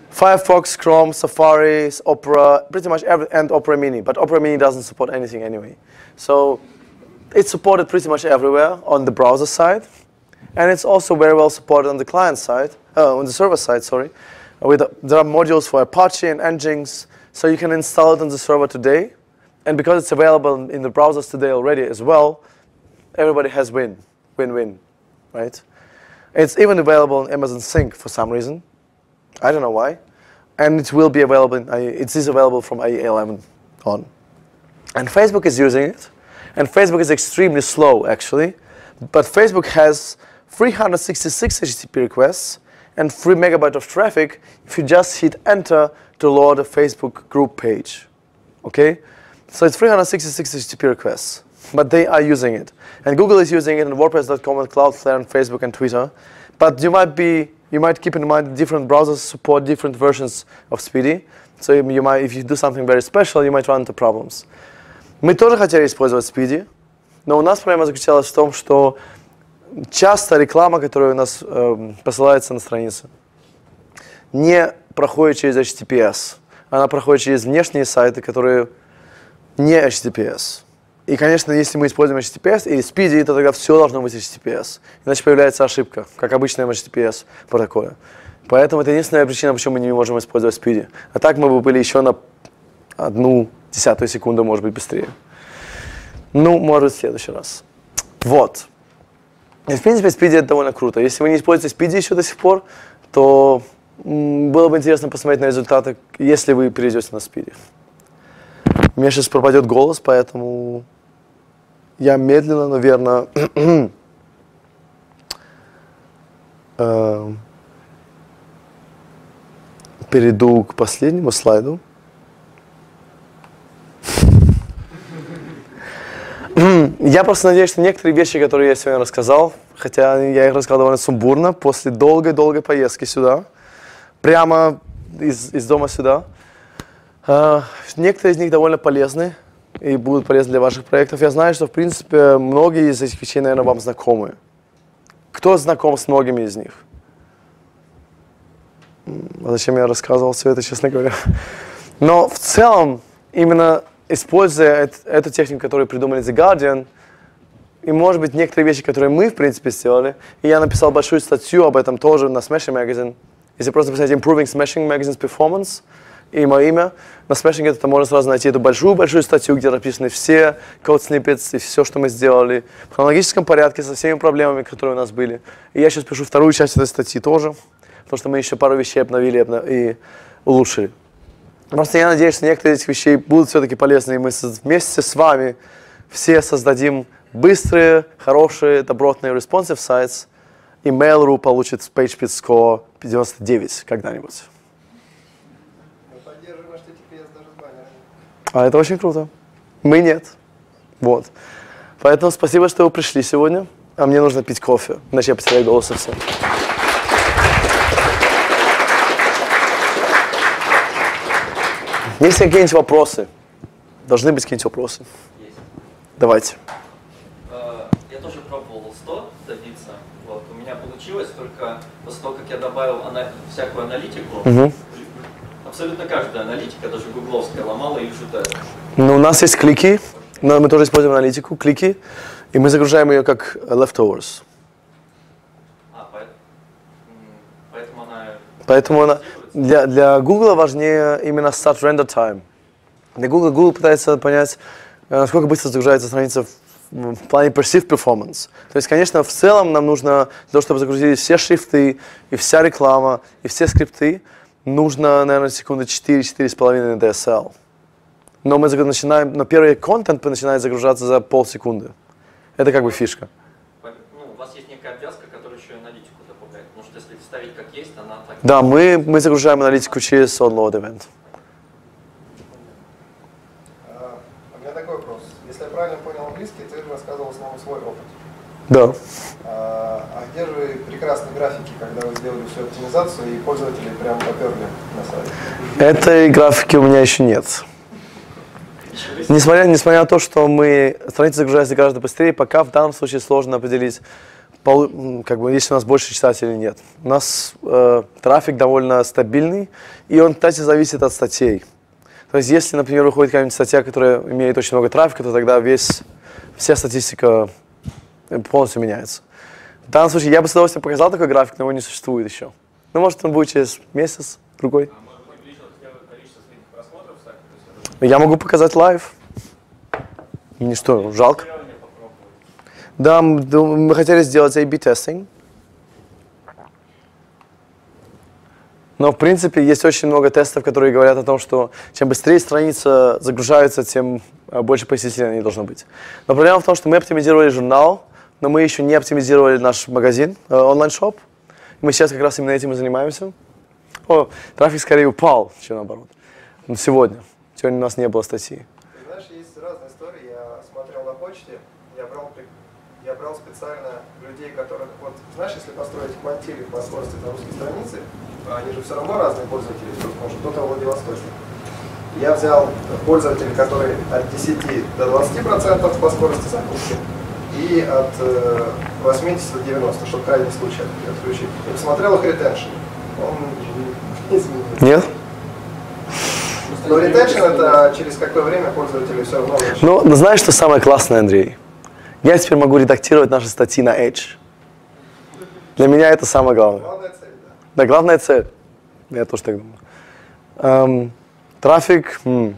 Firefox, Chrome, Safari, Opera, pretty much every, and Opera Mini. But Opera Mini doesn't support anything anyway. So it's supported pretty much everywhere on the browser side. And it's also very well supported on the client side, uh, on the server side, sorry. With, uh, there are modules for Apache and Nginx, so you can install it on the server today. And because it's available in the browsers today already as well, everybody has win, win-win, right? It's even available on Amazon Sync for some reason. I don't know why. And it will be available, in, it is available from I E eleven on. And Facebook is using it. And Facebook is extremely slow, actually. But Facebook has three hundred sixty-six H T T P requests and three megabytes of traffic if you just hit enter to load a Facebook group page. Okay? So it's three hundred sixty-six H T T P requests. But they are using it. And Google is using it in WordPress dot com and Cloudflare and Facebook and Twitter. But you might be You might keep in mind different browsers support different versions of Speedy. So you might, if you do something very special, you might run into problems. Мы тоже хотели использовать Speedy, но у нас проблема заключалась в том, что часто реклама, которая у нас э, посылается на страницу, не проходит через эйч ти ти пи эс. Она проходит через внешние сайты, которые не эйч ти ти пи эс. И, конечно, если мы используем эйч ти ти пи эс или Speedy, то тогда все должно быть эйч ти ти пи эс. Иначе появляется ошибка, как обычно в эйч ти ти пи эс протоколе. Поэтому это единственная причина, почему мы не можем использовать Speedy. А так мы бы были еще на одну десятую секунду, может быть, быстрее. Ну, может, в следующий раз. Вот. И, в принципе, Speedy это довольно круто. Если вы не используете Speedy еще до сих пор, то м, было бы интересно посмотреть на результаты, если вы перейдете на Speedy. У меня сейчас пропадет голос, поэтому я медленно, наверное, э, перейду к последнему слайду. Я просто надеюсь, что некоторые вещи, которые я сегодня рассказал, хотя я их рассказал довольно сумбурно, после долгой-долгой поездки сюда, прямо из, из дома сюда, э, некоторые из них довольно полезны и будут полезны для ваших проектов. Я знаю, что, в принципе, многие из этих вещей, наверное, вам знакомы. Кто знаком с многими из них? А зачем я рассказывал все это, честно говоря? Но в целом, именно используя это, эту технику, которую придумали The Guardian, и, может быть, некоторые вещи, которые мы, в принципе, сделали, и я написал большую статью об этом тоже на Smashing Magazine. Если просто посмотреть Improving Smashing Magazine's Performance и мое имя, на Smashing это можно сразу найти эту большую-большую статью, где написаны все code snippets и все, что мы сделали, в хронологическом порядке, со всеми проблемами, которые у нас были. И я сейчас пишу вторую часть этой статьи тоже, потому что мы еще пару вещей обновили и улучшили. Просто я надеюсь, что некоторые из этих вещей будут все-таки полезны, и мы вместе с вами все создадим быстрые, хорошие, добротные responsive sites, и Mail.ru получит PageSpeed Score девяносто девять когда-нибудь. Мы поддерживаем эйч ти ти пи эс даже с баннерами. А это очень круто. Мы нет. Вот. Поэтому спасибо, что вы пришли сегодня. А мне нужно пить кофе, иначе я потеряю голос совсем. Есть какие-нибудь вопросы? Должны быть какие-нибудь вопросы? Есть. Давайте. Я тоже пробовал сто добиться. Вот. У меня получилось только после того, как я добавил ана- всякую аналитику. Угу. Абсолютно каждая аналитика, даже гугловская, ломала их жутко. Ну, у нас есть клики. Но мы тоже используем аналитику, клики. И мы загружаем ее как leftovers. А, поэтому, поэтому она... Поэтому она, для, для Google важнее именно start render time. Для Google, Google пытается понять, насколько быстро загружается страница в, в плане perceived performance. То есть, конечно, в целом нам нужно, для того, чтобы загрузились все шрифты, и вся реклама, и все скрипты, нужно, наверное, секунды четыре-четыре с половиной ди эс эл. Но мы начинаем, но первый контент начинает загружаться за полсекунды. Это как бы фишка. Ну, у вас есть некая обвязка, которая еще и аналитику добавляет. Потому что если ставить как есть, она так... Да, мы, мы загружаем аналитику через onload event. А, у меня такой вопрос. Если я правильно понял английский, ты же рассказывал в основном свой опыт. Да. А, а где же прекрасные графики, когда вы сделали всю оптимизацию и пользователи прям поперли на сайт? Этой графики у меня еще нет. Несмотря, несмотря на то, что мы страница загружается гораздо быстрее, пока в данном случае сложно определить, полу- как бы, если у нас больше читателей или нет. У нас э, трафик довольно стабильный, и он, кстати, зависит от статей. То есть, если, например, выходит какая-нибудь статья, которая имеет очень много трафика, то тогда весь, вся статистика полностью меняется. В данном случае я бы с удовольствием показал такой график, но его не существует еще. Ну, может, он будет через месяц, другой. Я могу показать лайв. Мне что, жалко? Да, мы хотели сделать эй би тестинг. Но, в принципе, есть очень много тестов, которые говорят о том, что чем быстрее страница загружается, тем больше посетителей не должно быть. Но проблема в том, что мы оптимизировали журнал, но мы еще не оптимизировали наш магазин, э, онлайн-шоп. Мы сейчас как раз именно этим и занимаемся. О, трафик скорее упал, чем наоборот. Но сегодня. Сегодня у нас не было статьи. Ты знаешь, есть разные истории. Я смотрел на почте, я брал, я брал специально людей, которых, вот, знаешь, если построить квантиль по скорости на русской странице, они же все равно разные пользователи, потому что кто-то в Владивостоке. Я взял пользователей, которые от десяти до двадцати процентов по скорости загрузки и от э, восьмидесяти до девяноста, чтобы крайний случай отключить. И посмотрел их ретеншн. Он не изменился. Нет? Но ретеншн это через какое время пользователи все равно лучше. Ну, ну, знаешь, что самое классное, Андрей? Я теперь могу редактировать наши статьи на Edge. Для меня это самое главное. Главная цель, да. Да, главная цель. Я тоже так думаю. Эм, трафик м,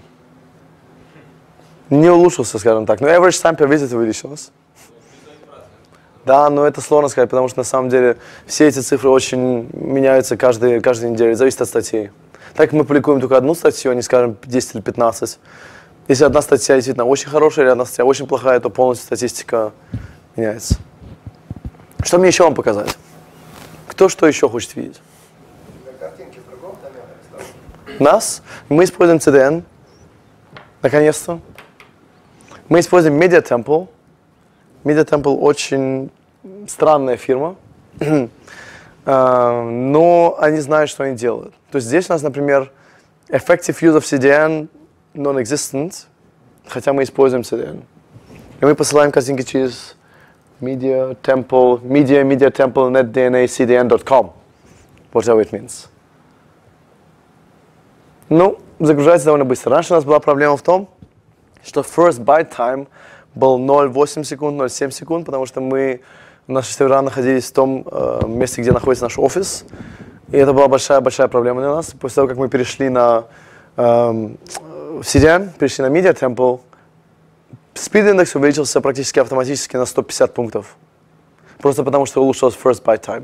не улучшился, скажем так. Но average time per visit увеличился. Да, но это сложно сказать, потому что на самом деле все эти цифры очень меняются каждый, каждую неделю. Зависит от статей. Так как мы публикуем только одну статью, а не, скажем, десять или пятнадцать. Если одна статья действительно очень хорошая, или одна статья очень плохая, то полностью статистика меняется. Что мне еще вам показать? Кто что еще хочет видеть? Картинки в другом домене оставлены. Нас. Мы используем си ди эн. Наконец-то. Мы используем Media Temple. Media Temple очень странная фирма. uh, но они знают, что они делают. То есть здесь у нас, например, effective use of си ди эн non-existent, хотя мы используем си ди эн. И мы посылаем картинки через Media Temple, Media, Media Temple, netdna, cdn dot com. Whatever it means. Ну, загружается довольно быстро. Раньше у нас была проблема в том, что first byte time был ноль целых восемь секунд, ноль целых семь секунд, потому что мы, наши сервера находились в том э, месте, где находится наш офис. И это была большая-большая проблема для нас. После того, как мы перешли на э, си ди эн, перешли на Media Temple, speed index увеличился практически автоматически на сто пятьдесят пунктов. Просто потому, что улучшилось first byte time.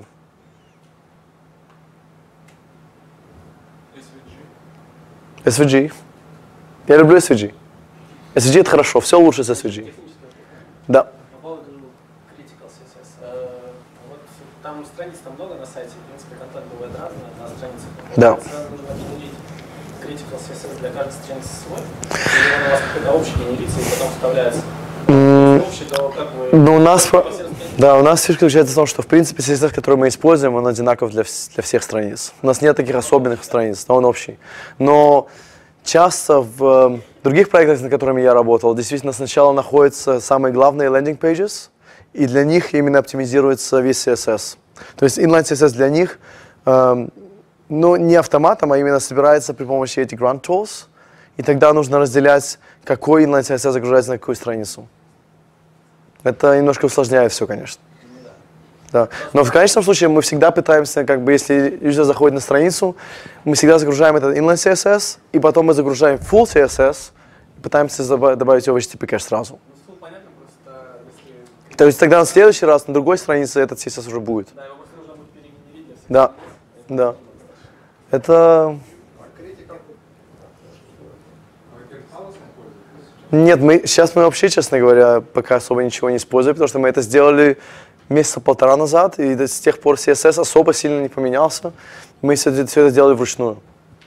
эс ви джи. Я люблю эс ви джи. эс ви джи это хорошо, все лучше с эс ви джи. Да. По поводу Critical си эс эс. Э, вот там страниц там много на сайте, в принципе, контент бывает разный на страницах. Да. Нужно определить Critical си эс эс для каждой страницы свой, или он у вас какой-то общий генерится и потом вставляется? Общий, то как вы... Ну, у нас, да, у нас фишка заключается в том, что в принципе си эс эс, который мы используем, он одинаков для, для всех страниц. У нас нет таких особенных страниц, но он общий. Но часто в других проектах, над которыми я работал, действительно сначала находятся самые главные landing pages, и для них именно оптимизируется весь си эс эс. То есть inline си эс эс для них, эм, ну, не автоматом, а именно собирается при помощи этих grunt tools, и тогда нужно разделять, какой inline си эс эс загружается на какую страницу. Это немножко усложняет все, конечно. Да. Но в конечном случае мы всегда пытаемся, как бы, если юзер заходит на страницу, мы всегда загружаем этот inline си эс эс, и потом мы загружаем full си эс эс, и пытаемся добавить его в эйч ти ти пи кэш сразу. Ну, понятно, просто если... То есть тогда на следующий раз на другой странице этот си эс эс уже будет. Да, его просто нужно будет перегенерить для всех. Да, да. Это... Нет, мы, сейчас мы вообще, честно говоря, пока особо ничего не используем, потому что мы это сделали месяца полтора назад, и с тех пор си эс эс особо сильно не поменялся. Мы все, все это сделали вручную.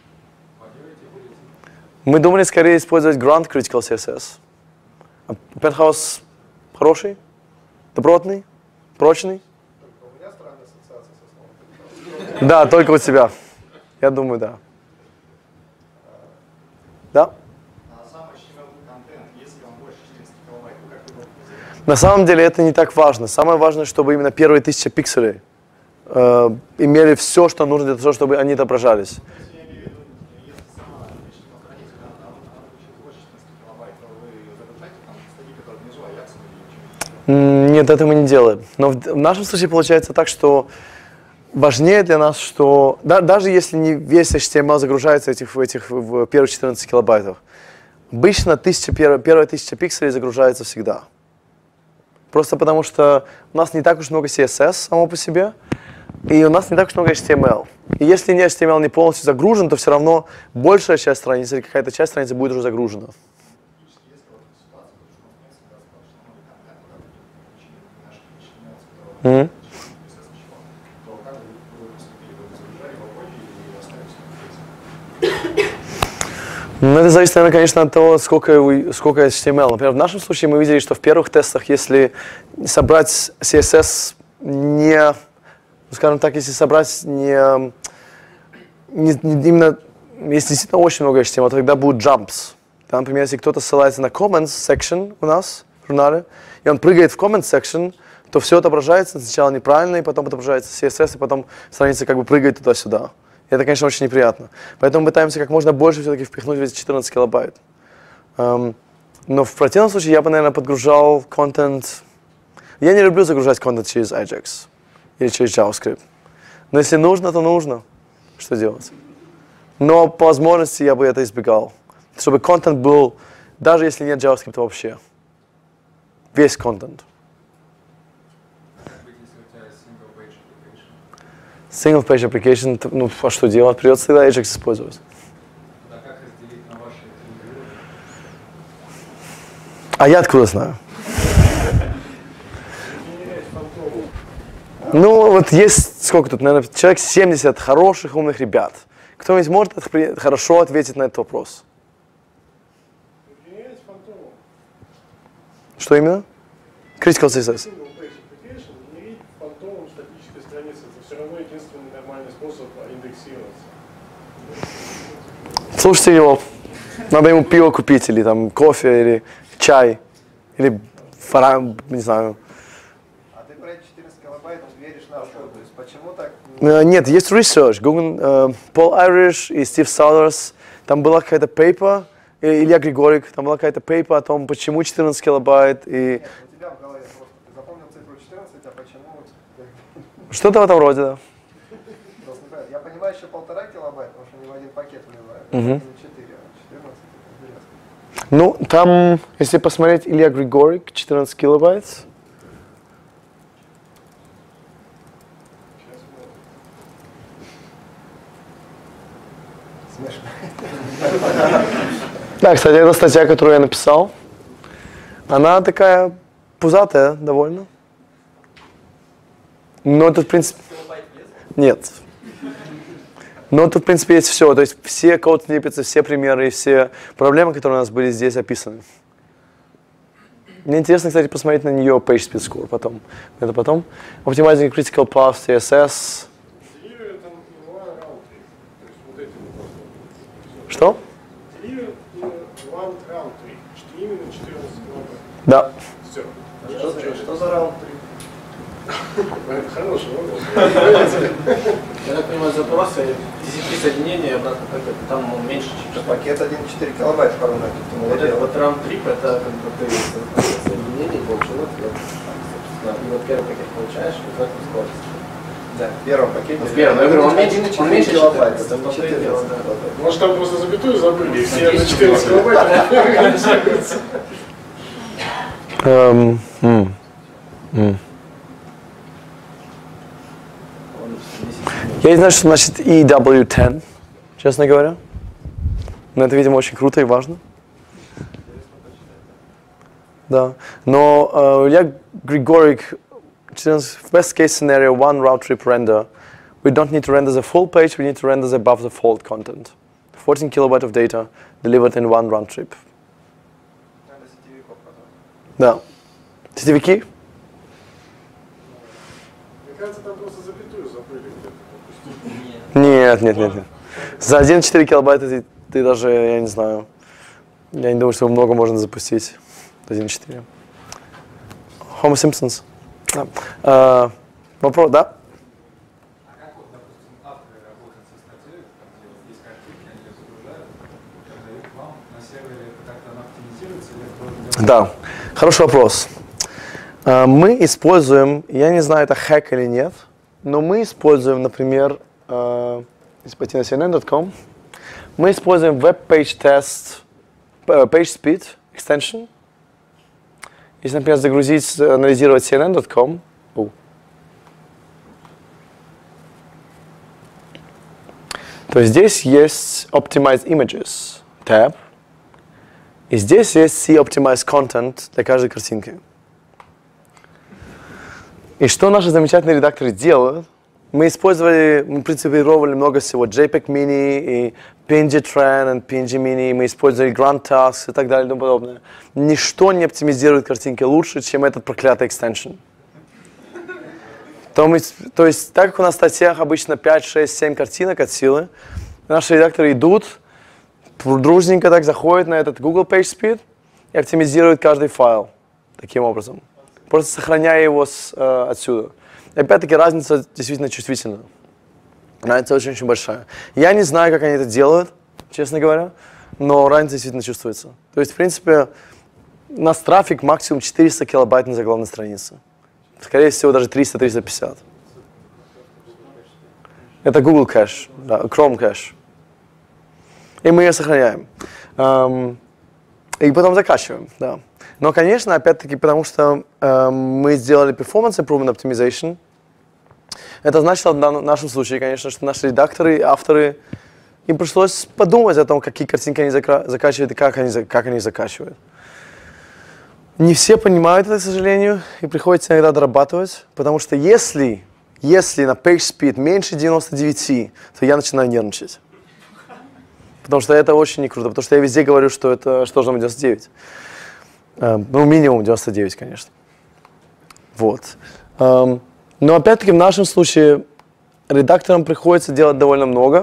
Мы думали скорее использовать Grunt Critical си эс эс. А Penthouse хороший, добротный, прочный. У меня странная ассоциация со словом. Да, только у тебя. Я думаю, да. Да? А сам эйч ти эм эл контент На самом деле это не так важно. Самое важное, чтобы именно первые тысяча пикселей э, имели все, что нужно для того, чтобы они отображались. Нет, это мы не делаем. Но в, в нашем случае получается так, что важнее для нас, что да, даже если не весь эйч ти эм эл загружается этих, в этих в первых четырнадцати килобайтах, обычно тысяча, первая, первая тысяча пикселей загружается всегда. Просто потому что у нас не так уж много си эс эс само по себе, и у нас не так уж много эйч ти эм эл. И если не эйч ти эм эл не полностью загружен, то все равно большая часть страницы или какая-то часть страницы будет уже загружена. Mm-hmm. Ну, это зависит, наверное, конечно, от того, сколько, сколько эйч ти эм эл. Например, в нашем случае мы видели, что в первых тестах, если собрать си эс эс не, скажем так, если собрать не, не, не именно, если действительно очень много эйч ти эм эл, то тогда будут jumps. Там, например, если кто-то ссылается на comments section у нас в журнале, и он прыгает в comments section, то все отображается сначала неправильно, и потом отображается си эс эс, и потом страница как бы прыгает туда-сюда. И это, конечно, очень неприятно. Поэтому пытаемся как можно больше все-таки впихнуть в эти четырнадцать килобайт. Um, но в противном случае я бы, наверное, подгружал контент. Я не люблю загружать контент через Ajax или через JavaScript. Но если нужно, то нужно. Что делать? Но по возможности я бы это избегал. Чтобы контент был, даже если нет JavaScript вообще. Весь контент. Single page application, ну, а что делать? Придется тогда Ajax использовать. А как разделить на ваши три? А я откуда знаю? Ну, вот есть, сколько тут, наверное, человек семьдесят хороших, умных ребят. Кто-нибудь может хорошо ответить на этот вопрос? Что именно? Critical си эс эс. Слушайте его. Надо ему пиво купить, или там кофе, или чай, или фарам, не знаю. А ты про эти четырнадцать килобайт веришь на что? То есть почему так? Uh, нет, есть research. Google, uh, Paul Irish и Стив Салдерс. Там была какая-то paper, Илья Григорик, там была какая-то paper о том, почему четырнадцать килобайт. И... Нет, у тебя в голове просто ты запомнил цифру четырнадцать, а почему? Что-то в этом роде, да. Я понимаю, еще полтора килобайт, потому что они в один пакет вливают. Угу. четыре, а четырнадцать интересно. Ну, там, если посмотреть Илья Григорик, четырнадцать килобайт. Смешно. Да, кстати, эта статья, которую я написал, она такая пузатая довольно. Но это, в принципе... Нет. Но тут, в принципе, есть все. То есть все код-сниппеты, все примеры и все проблемы, которые у нас были здесь описаны. Мне интересно, кстати, посмотреть на нее PageSpeed Score потом. Это потом. Optimizing Critical Path, си эс эс. Что? Да. Что, что за раунд три? Это хороший вопрос. Я так понимаю, запросы, десять соединений, обратно пакет, там он меньше, чем Пакет один целых четыре четыре пару на вот это вот раунд-трип, это как бы ты соединений получил, и вот первый пакет получаешь, и как ты скорость. Да, в первом пакете. В первом, я говорю, он меньше, он меньше килобайт. это четырнадцать. Может, там просто запятую забыли, и все на четырнадцать килобайт. Um, mm, mm. Я не знаю, что значит и дабл ю десять, честно говоря. Но это, видимо, очень круто и важно. Да. Но uh, Илья Григорик, в best case scenario, one round trip render. We don't need to render the full page, we need to render the above the fold content. fourteen kilobyte of data delivered in one round trip. Да. Сетевики? Мне кажется, там просто запятую забыли. Нет, нет, нет, нет. За один целых четыре килобайта ты, ты даже, я не знаю. Я не думаю, что много можно запустить. один точка четыре. Homo Simpsons. Да. А, вопрос, да? А как вот, допустим, авторы работают со статьей, где вот есть картинки, они ее загружают, передают вам на сервере, это как-то она оптимизируется или это тоже делается? Да, хороший вопрос. А, мы используем, я не знаю, это хэк или нет, но мы используем, например, а, если пойти на си эн эн точка ком, мы используем Web Page Test, Page Speed Extension. Если, например, загрузить, анализировать си эн эн точка ком, oh. то здесь есть Optimize Images tab, и здесь есть See Optimize Content для каждой картинки. И что наши замечательные редакторы делают? Мы использовали, мы принципировали много всего, JPEG Mini и пи эн джи Trend и пи эн джи Mini, мы использовали Grand Tasks и так далее и тому подобное. Ничто не оптимизирует картинки лучше, чем этот проклятый экстеншн. То, мы, то есть, так как у нас в статьях обычно пять, шесть, семь картинок от силы, наши редакторы идут, дружненько так заходят на этот Google PageSpeed и оптимизируют каждый файл таким образом, просто сохраняя его с, э, отсюда. И опять-таки разница действительно чувствительна. Разница очень-очень большая. Я не знаю, как они это делают, честно говоря, но разница действительно чувствуется. То есть, в принципе, у нас трафик максимум четыреста килобайт на заглавной странице. Скорее всего, даже триста — триста пятьдесят. Это Google кэш, да, Chrome кэш. И мы ее сохраняем. Um, и потом закачиваем, да. Но, конечно, опять-таки, потому что э, мы сделали Performance Improvement Optimization, это значило в нашем случае, конечно, что наши редакторы, авторы, им пришлось подумать о том, какие картинки они закачивают и как они, как они закачивают. Не все понимают это, к сожалению, и приходится иногда дорабатывать, потому что если, если на PageSpeed меньше девяноста девяти, то я начинаю нервничать. Потому что это очень не круто, потому что я везде говорю, что это что должно быть девяносто девять. Ну, минимум девяносто девять, конечно. Вот. Но опять-таки в нашем случае редакторам приходится делать довольно много.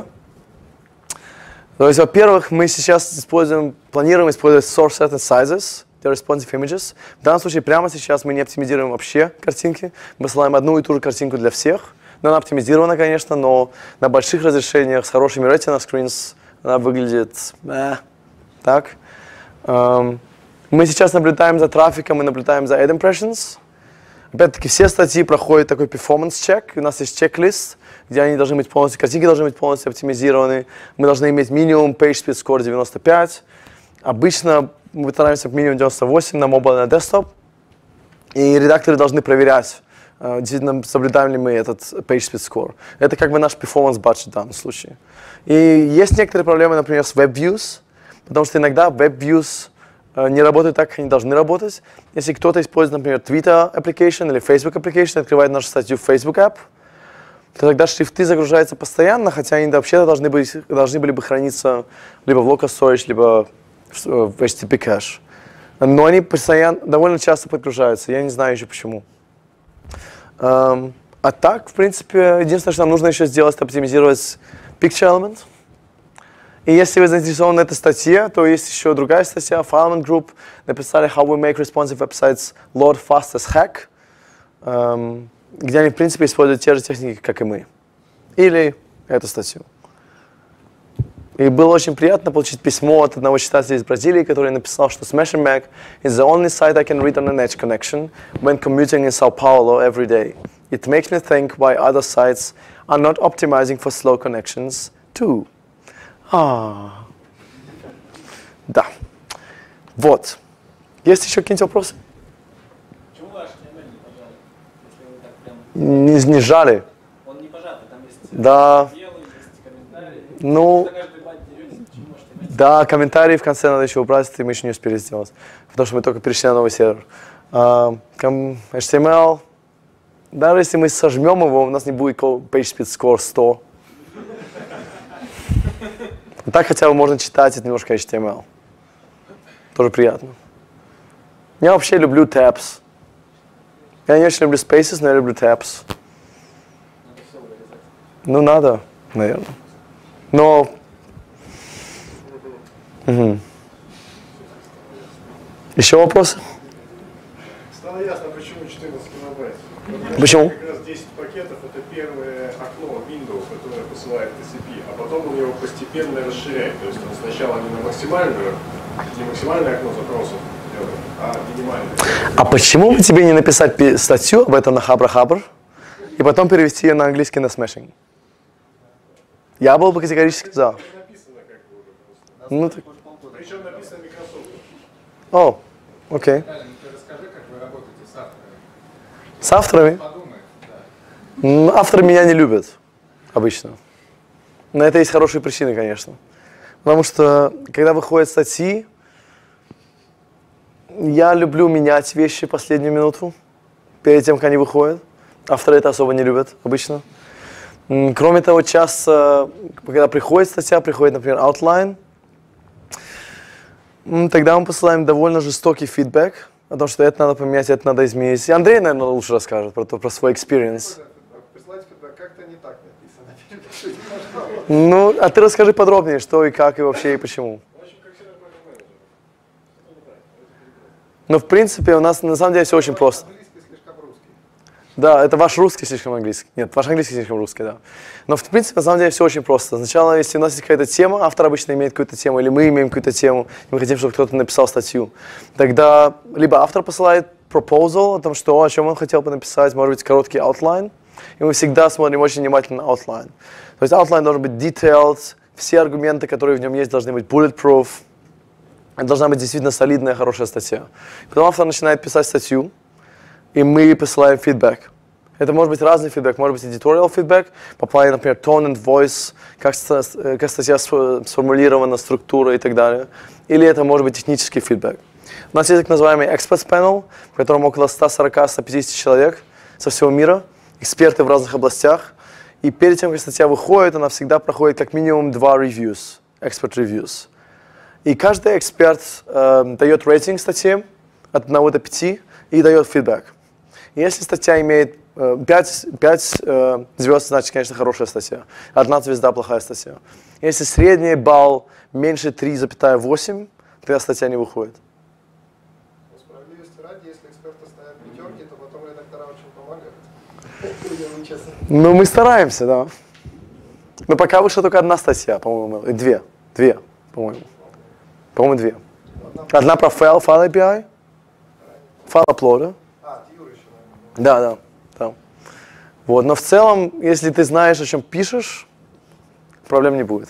То есть, во-первых, мы сейчас используем, планируем использовать source set and sizes для responsive images. В данном случае прямо сейчас мы не оптимизируем вообще картинки. Мы посылаем одну и ту же картинку для всех. Но она оптимизирована, конечно, но на больших разрешениях с хорошими retina screens она выглядит э, так. Um, мы сейчас наблюдаем за трафиком и наблюдаем за ad impressions. Опять-таки, все статьи проходят такой performance check. У нас есть чек-лист, где они должны быть полностью, картинки должны быть полностью оптимизированы. Мы должны иметь минимум PageSpeed Score девяносто пять. Обычно мы стараемся минимум девяносто восемь на mobile и на desktop. И редакторы должны проверять, действительно соблюдаем ли мы этот PageSpeed Score. Это как бы наш performance budget в данном случае. И есть некоторые проблемы, например, с WebViews, потому что иногда WebViews не работают так, как они должны работать. Если кто-то использует, например, Twitter application или Facebook application, открывает нашу статью в Facebook app, то тогда шрифты загружаются постоянно, хотя они вообще-то должны, быть, должны были бы храниться либо в local storage, либо в эйч ти ти пи кэш. Но они постоянно, довольно часто подгружаются, я не знаю еще почему. Um, а так, в принципе, единственное, что нам нужно еще сделать, это оптимизировать Picture Element. И если вы заинтересованы в этой статье, то есть еще другая статья, Fileman Group, написали How we make responsive websites load fast as heck, um, где они, в принципе, используют те же техники, как и мы. Или эту статью. И было очень приятно получить письмо от одного читателя из Бразилии, который написал, что Smasher Mac is the only site I can read on an edge connection when commuting in Sao Paulo every day. It makes me think why other sites are not optimizing for slow connections too. А, да. Вот. Есть еще какие-нибудь вопросы? Почему ваш эйч ти эм эль не пожали? Если вы так прям... Не, не жали. Он не пожатый, там есть Да. белый, есть комментарии. Ну, За каждый байт деретесь, почему эйч ти эм эль? да, комментарии в конце надо еще убрать, и мы еще не успели сделать. Потому что мы только перешли на новый сервер. А, эйч ти эм эль, даже если мы сожмем его, у нас не будет PageSpeed Score сто. Так хотя бы можно читать это немножко эйч ти эм эль. Тоже приятно. Я вообще люблю tabs. Я не очень люблю spaces, но я люблю tabs. Ну, надо, наверное. Но... Угу. Еще вопросы? Стало ясно, почему четырнадцать килобайт. Почему? Как раз десять пакетов это первое окно Windows, которое посылает ти си пи, а потом он его постепенно расширяет. То есть он сначала не на максимальную, не максимальное окно запросов делает, а минимальное. А почему бы тебе не написать пи- статью об этом на Хабр-Хабр и потом перевести ее на английский на Smashing? Я был бы категорически за. Написано как бы уже просто. Ну, так. Причем написано Microsoft. О, окей. Далее, ну ты расскажи, как вы работаете с авторами. С авторами? Подумай, да. М, Авторы меня не любят обычно. На это есть хорошие причины, конечно. Потому что, когда выходят статьи, я люблю менять вещи в последнюю минуту, перед тем, как они выходят. Авторы это особо не любят обычно. М, Кроме того, часто, когда приходит статья, приходит, например, outline, м, тогда мы посылаем довольно жестокий фидбэк о том, что это надо поменять, это надо изменить. И Андрей, наверное, лучше расскажет про, то, про свой experience. Прислать фидбэк, как-то не так написано. Перепишите, пожалуйста. Ну, а ты расскажи подробнее, что и как, и вообще, и почему. Но, в принципе, у нас на самом деле все очень просто. Английский слишком русский. Да, это ваш русский слишком английский. Нет, ваш английский слишком русский, да. Но, в принципе, на самом деле все очень просто. Сначала, если у нас есть какая-то тема, автор обычно имеет какую-то тему, или мы имеем какую-то тему, и мы хотим, чтобы кто-то написал статью, тогда либо автор посылает proposal о том, что, о чем он хотел бы написать, может быть, короткий outline, и мы всегда смотрим очень внимательно на outline. То есть outline должен быть detailed, все аргументы, которые в нем есть, должны быть bulletproof. Это должна быть действительно солидная, хорошая статья. Потом автор начинает писать статью, и мы посылаем фидбэк. Это может быть разный фидбэк, может быть editorial фидбэк, по плане, например, tone and voice, как, ста- как статья сформулирована, структура и так далее. Или это может быть технический фидбэк. У нас есть так называемый experts panel, в котором около ста сорока — ста пятидесяти человек со всего мира, эксперты в разных областях. И перед тем, как статья выходит, она всегда проходит как минимум два reviews, expert reviews. И каждый эксперт э, дает рейтинг статье от одного до пяти и дает фидбэк. И если статья имеет э, пять, пять э, звезд, значит, конечно, хорошая статья. Одна звезда — плохая статья. Если средний балл меньше три целых восемь десятых, тогда статья не выходит. Но справедливости ради, если эксперты ставят пятерки, то потом редактора очень помогают. Я честно. Ну, мы стараемся, да. Но пока вышла только одна статья, по-моему, и две. Две, по-моему. По-моему, две. Одна про файл, файл эй пи ай, файл аплода. А, Юра еще, наверное. Да, да, да. Вот, но в целом, если ты знаешь, о чем пишешь, проблем не будет.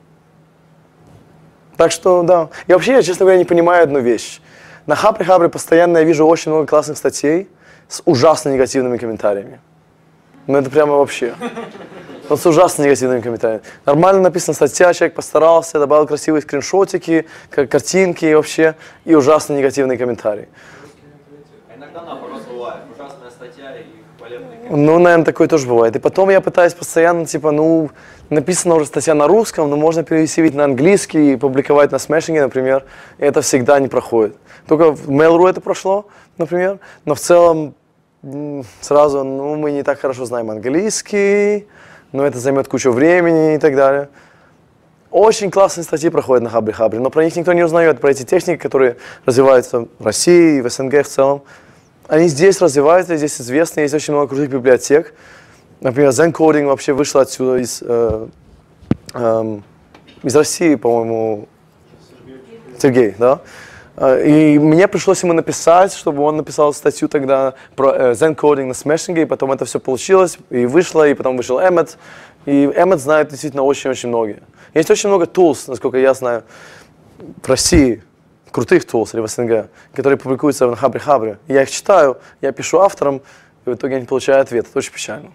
Так что, да. И вообще, я, честно говоря, не понимаю одну вещь. На Хабре-Хабре постоянно я вижу очень много классных статей с ужасно негативными комментариями. Ну, это прямо вообще. Вот с ужасно негативными комментариями. Нормально написана статья, человек постарался, добавил красивые скриншотики, к- картинки и вообще, и ужасно негативные комментарии. А иногда наоборот бывает. Ужасная статья и хвалебный комментарий. Ну, наверное, такое тоже бывает. И потом я пытаюсь постоянно, типа, ну, написана уже статья на русском, но можно перевести ведь на английский и публиковать на Smashing, например. И это всегда не проходит. Только в Mail.ru это прошло, например, но в целом м, сразу, ну, мы не так хорошо знаем английский, но это займет кучу времени и так далее. Очень классные статьи проходят на Хабре-Хабре, но про них никто не узнает, про эти техники, которые развиваются в России, в СНГ в целом. Они здесь развиваются, здесь известны, есть очень много крутых библиотек. Например, Zencoding вообще вышла отсюда, из, э, э, из России, по-моему, Сергей, да? Э, И мне пришлось ему написать, чтобы он написал статью тогда про э, Zencoding на Smashing, и потом это все получилось, и вышло, и потом вышел Emmet. И Emmet знает действительно очень-очень многие. Есть очень много tools, насколько я знаю, в России, крутых tools или в СНГ, которые публикуются на Хабре-Хабре. Я их читаю, я пишу авторам, и в итоге я не получаю ответ. Это очень печально.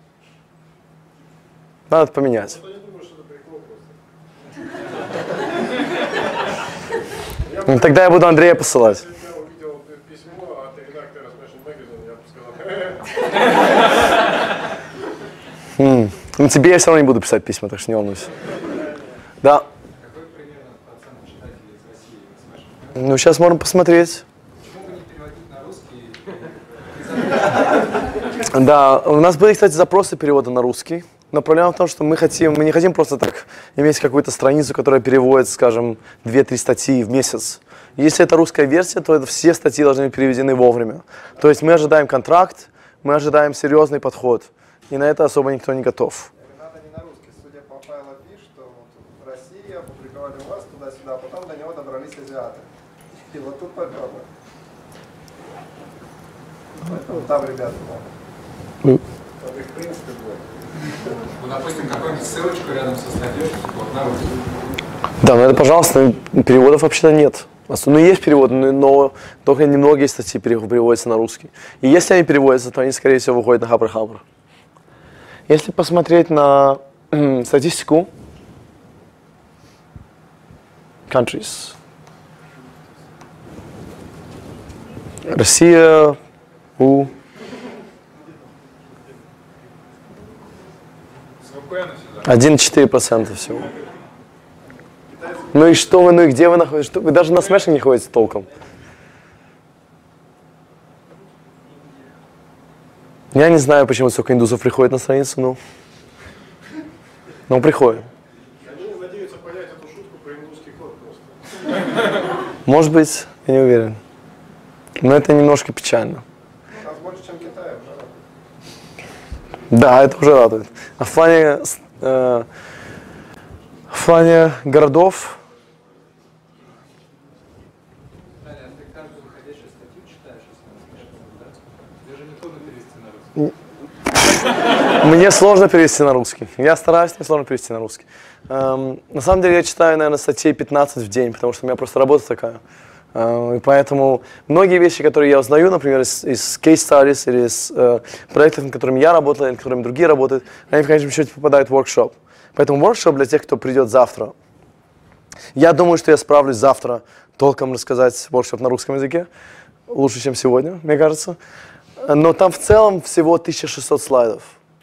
Надо это поменять. Я думаю, что это прикол просто. Ну, тогда я буду Андрея посылать. Если бы я увидел письмо от редактора Smashing Magazine, я бы сказал, М. Ну, тебе я все равно не буду писать письма, так что не волнуйся. Да. Какой примерно процент читателей из России на Smashing? Ну, сейчас можем посмотреть. Почему бы не переводить на русский? Да, у нас были, кстати, запросы перевода на русский. Но проблема в том, что мы хотим, мы не хотим просто так иметь какую-то страницу, которая переводит, скажем, две-три статьи в месяц. Если это русская версия, то это все статьи должны быть переведены вовремя. То есть мы ожидаем контракт, мы ожидаем серьезный подход. И на это особо никто не готов. Надо не на русский. Судя по файлу пи, что вот в России опубликовали у вас туда-сюда, а потом до него добрались азиаты. И вот тут попробуй. Поэтому там ребята могут. Там их в принципе будет. Ну, допустим, какую-нибудь ссылочку рядом со статьей, вот на русский. Да, ну это, пожалуйста, переводов вообще-то нет. Ну, есть перевод, но только немногие статьи переводятся на русский. И если они переводятся, то они, скорее всего, выходят на Хабр-Хабр. Если посмотреть на статистику countries, Россия, у один целых четыре десятых процента всего. Ну и что вы, ну и где вы находитесь? Вы даже на Смешинг не ходите толком. Я не знаю, почему столько индусов приходит на страницу, но, но приходит. Они надеются понять эту шутку про индусский код просто. Может быть, я не уверен. Но это немножко печально. У нас больше, чем Китай, уже радует. Да, это уже радует. А в плане, э, в плане городов... Таня, а ты каждую выходящую статью читаешь, если она смешана, да? Тебе же не трудно перевести на русский. Мне сложно перевести на русский. Я стараюсь, мне сложно перевести на русский. Эм, на самом деле я читаю, наверное, статей пятнадцать в день, потому что у меня просто работа такая. Эм, и поэтому многие вещи, которые я узнаю, например, из, из case studies или из э, проектов, над которыми я работал, или над которыми другие работают, они в конечном счете попадают в workshop. Поэтому workshop для тех, кто придет завтра. Я думаю, что я справлюсь завтра толком рассказать workshop на русском языке. Лучше, чем сегодня, мне кажется. Но там в целом всего тысяча шестьсот слайдов.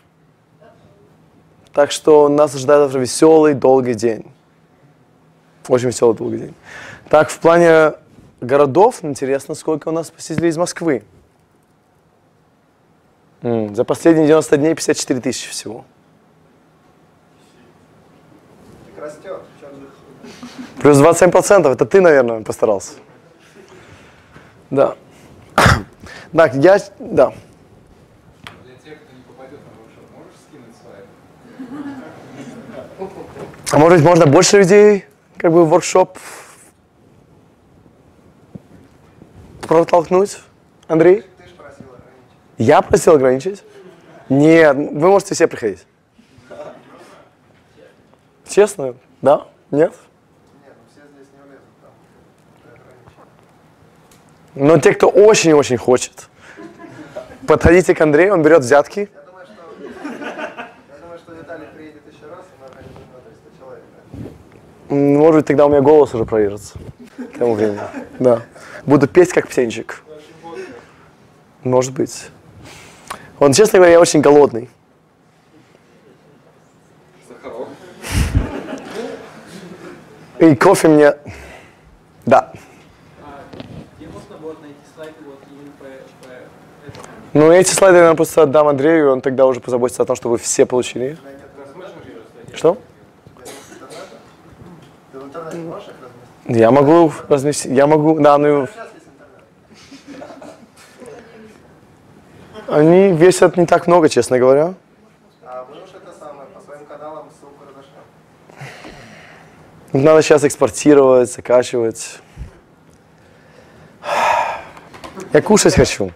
Так что нас ожидает завтра веселый, долгий день. Очень веселый, долгий день. Так, в плане городов, интересно, сколько у нас посетителей из Москвы. М, за последние девяносто дней пятьдесят четыре тысячи всего. Так растет. Плюс двадцать семь процентов. Это ты, наверное, постарался. Да. Так, я... Да. Для тех, кто не попадет на воркшоп, можешь скинуть слайды? А может быть, можно больше людей, как бы, в воркшоп протолкнуть? Андрей? Ты же просил ограничить. Я просил ограничить? Нет, вы можете все приходить. Честно? Да? Нет? Нет, ну все здесь не влезут там. Ты ограничил. Но те, кто очень-очень хочет, подходите к Андрею, он берет взятки. Я думаю, что, я думаю, что Виталий приедет еще раз, и мы организуем на триста человек. Да? М, Может быть, тогда у меня голос уже проверится. К тому времени. Да. Буду петь как птенчик. Может быть. Он, честно говоря, я очень голодный. Сахаров. И кофе мне... Да. А где можно будет найти слайды вот именно по, по этому? Ну, эти слайды я, наверное, просто отдам Андрею, и он тогда уже позаботится о том, чтобы все получили их. Что? Ты в интернете можешь их разместить? Я могу разместить, я могу, да, ну, Сейчас есть интернет. они весят не так много, честно говоря. А мы уж это самое, по своим каналам ссылку разошлем. Их надо сейчас экспортировать, закачивать. Я кушать хочу.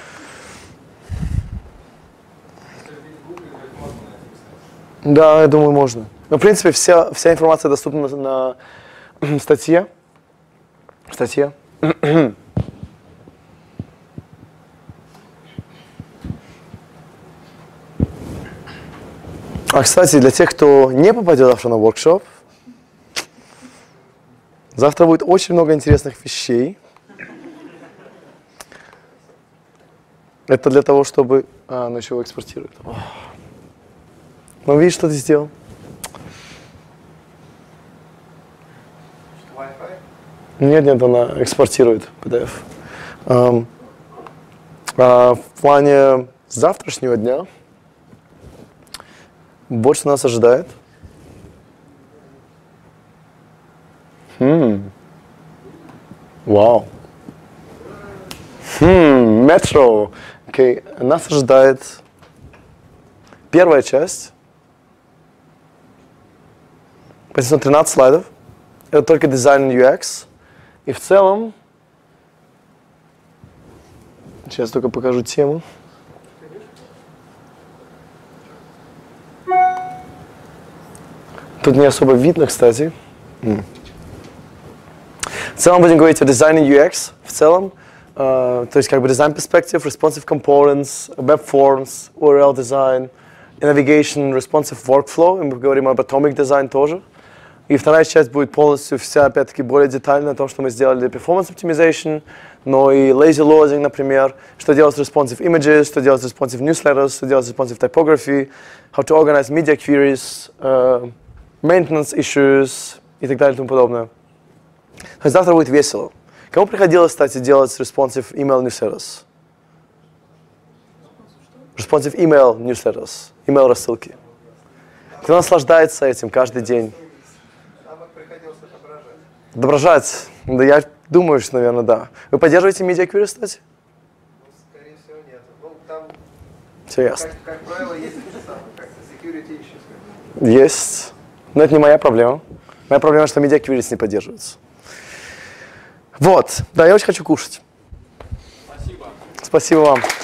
Да, я думаю, можно. Но, в принципе, вся, вся информация доступна на, на статье. Статье. А, кстати, для тех, кто не попадет завтра на воркшоп, завтра будет очень много интересных вещей. Это для того, чтобы... А, ну еще его экспортируют. Ох. Ну, видишь, что ты сделал? Wi-Fi? Нет, нет, она экспортирует пи ди эф. Ам, а в плане завтрашнего дня больше нас ожидает. М. Вау. Хм, метро. Окей, нас ожидает первая часть. Почти тринадцать слайдов. Это только дизайн ю экс. И в целом, сейчас только покажу тему. Тут не особо видно, кстати. Mm. В целом будем говорить о дизайне ю экс. В целом, uh, то есть как бы design perspective, responsive components, web forms, ю ар эл design, navigation, responsive workflow. И мы говорим об atomic design тоже. И вторая часть будет полностью вся, опять-таки, более детально о том, что мы сделали для performance optimization, но и lazy loading, например, что делать с responsive images, что делать с responsive newsletters, что делать с responsive typography, how to organize media queries, uh, maintenance issues и так далее и тому подобное. Завтра будет весело. Кому приходилось, кстати, делать responsive email newsletters? Responsive email newsletters, email рассылки. Кто наслаждается этим каждый день? Отображать? Да я думаю, что, наверное, да. Вы поддерживаете media queries, кстати? Ну, скорее всего, нет. Ну, там, все ясно. Как, как правило, есть как security issues. Есть. Но это не моя проблема. Моя проблема, что media queries не поддерживаются. Вот. Да, я очень хочу кушать. Спасибо. Спасибо вам.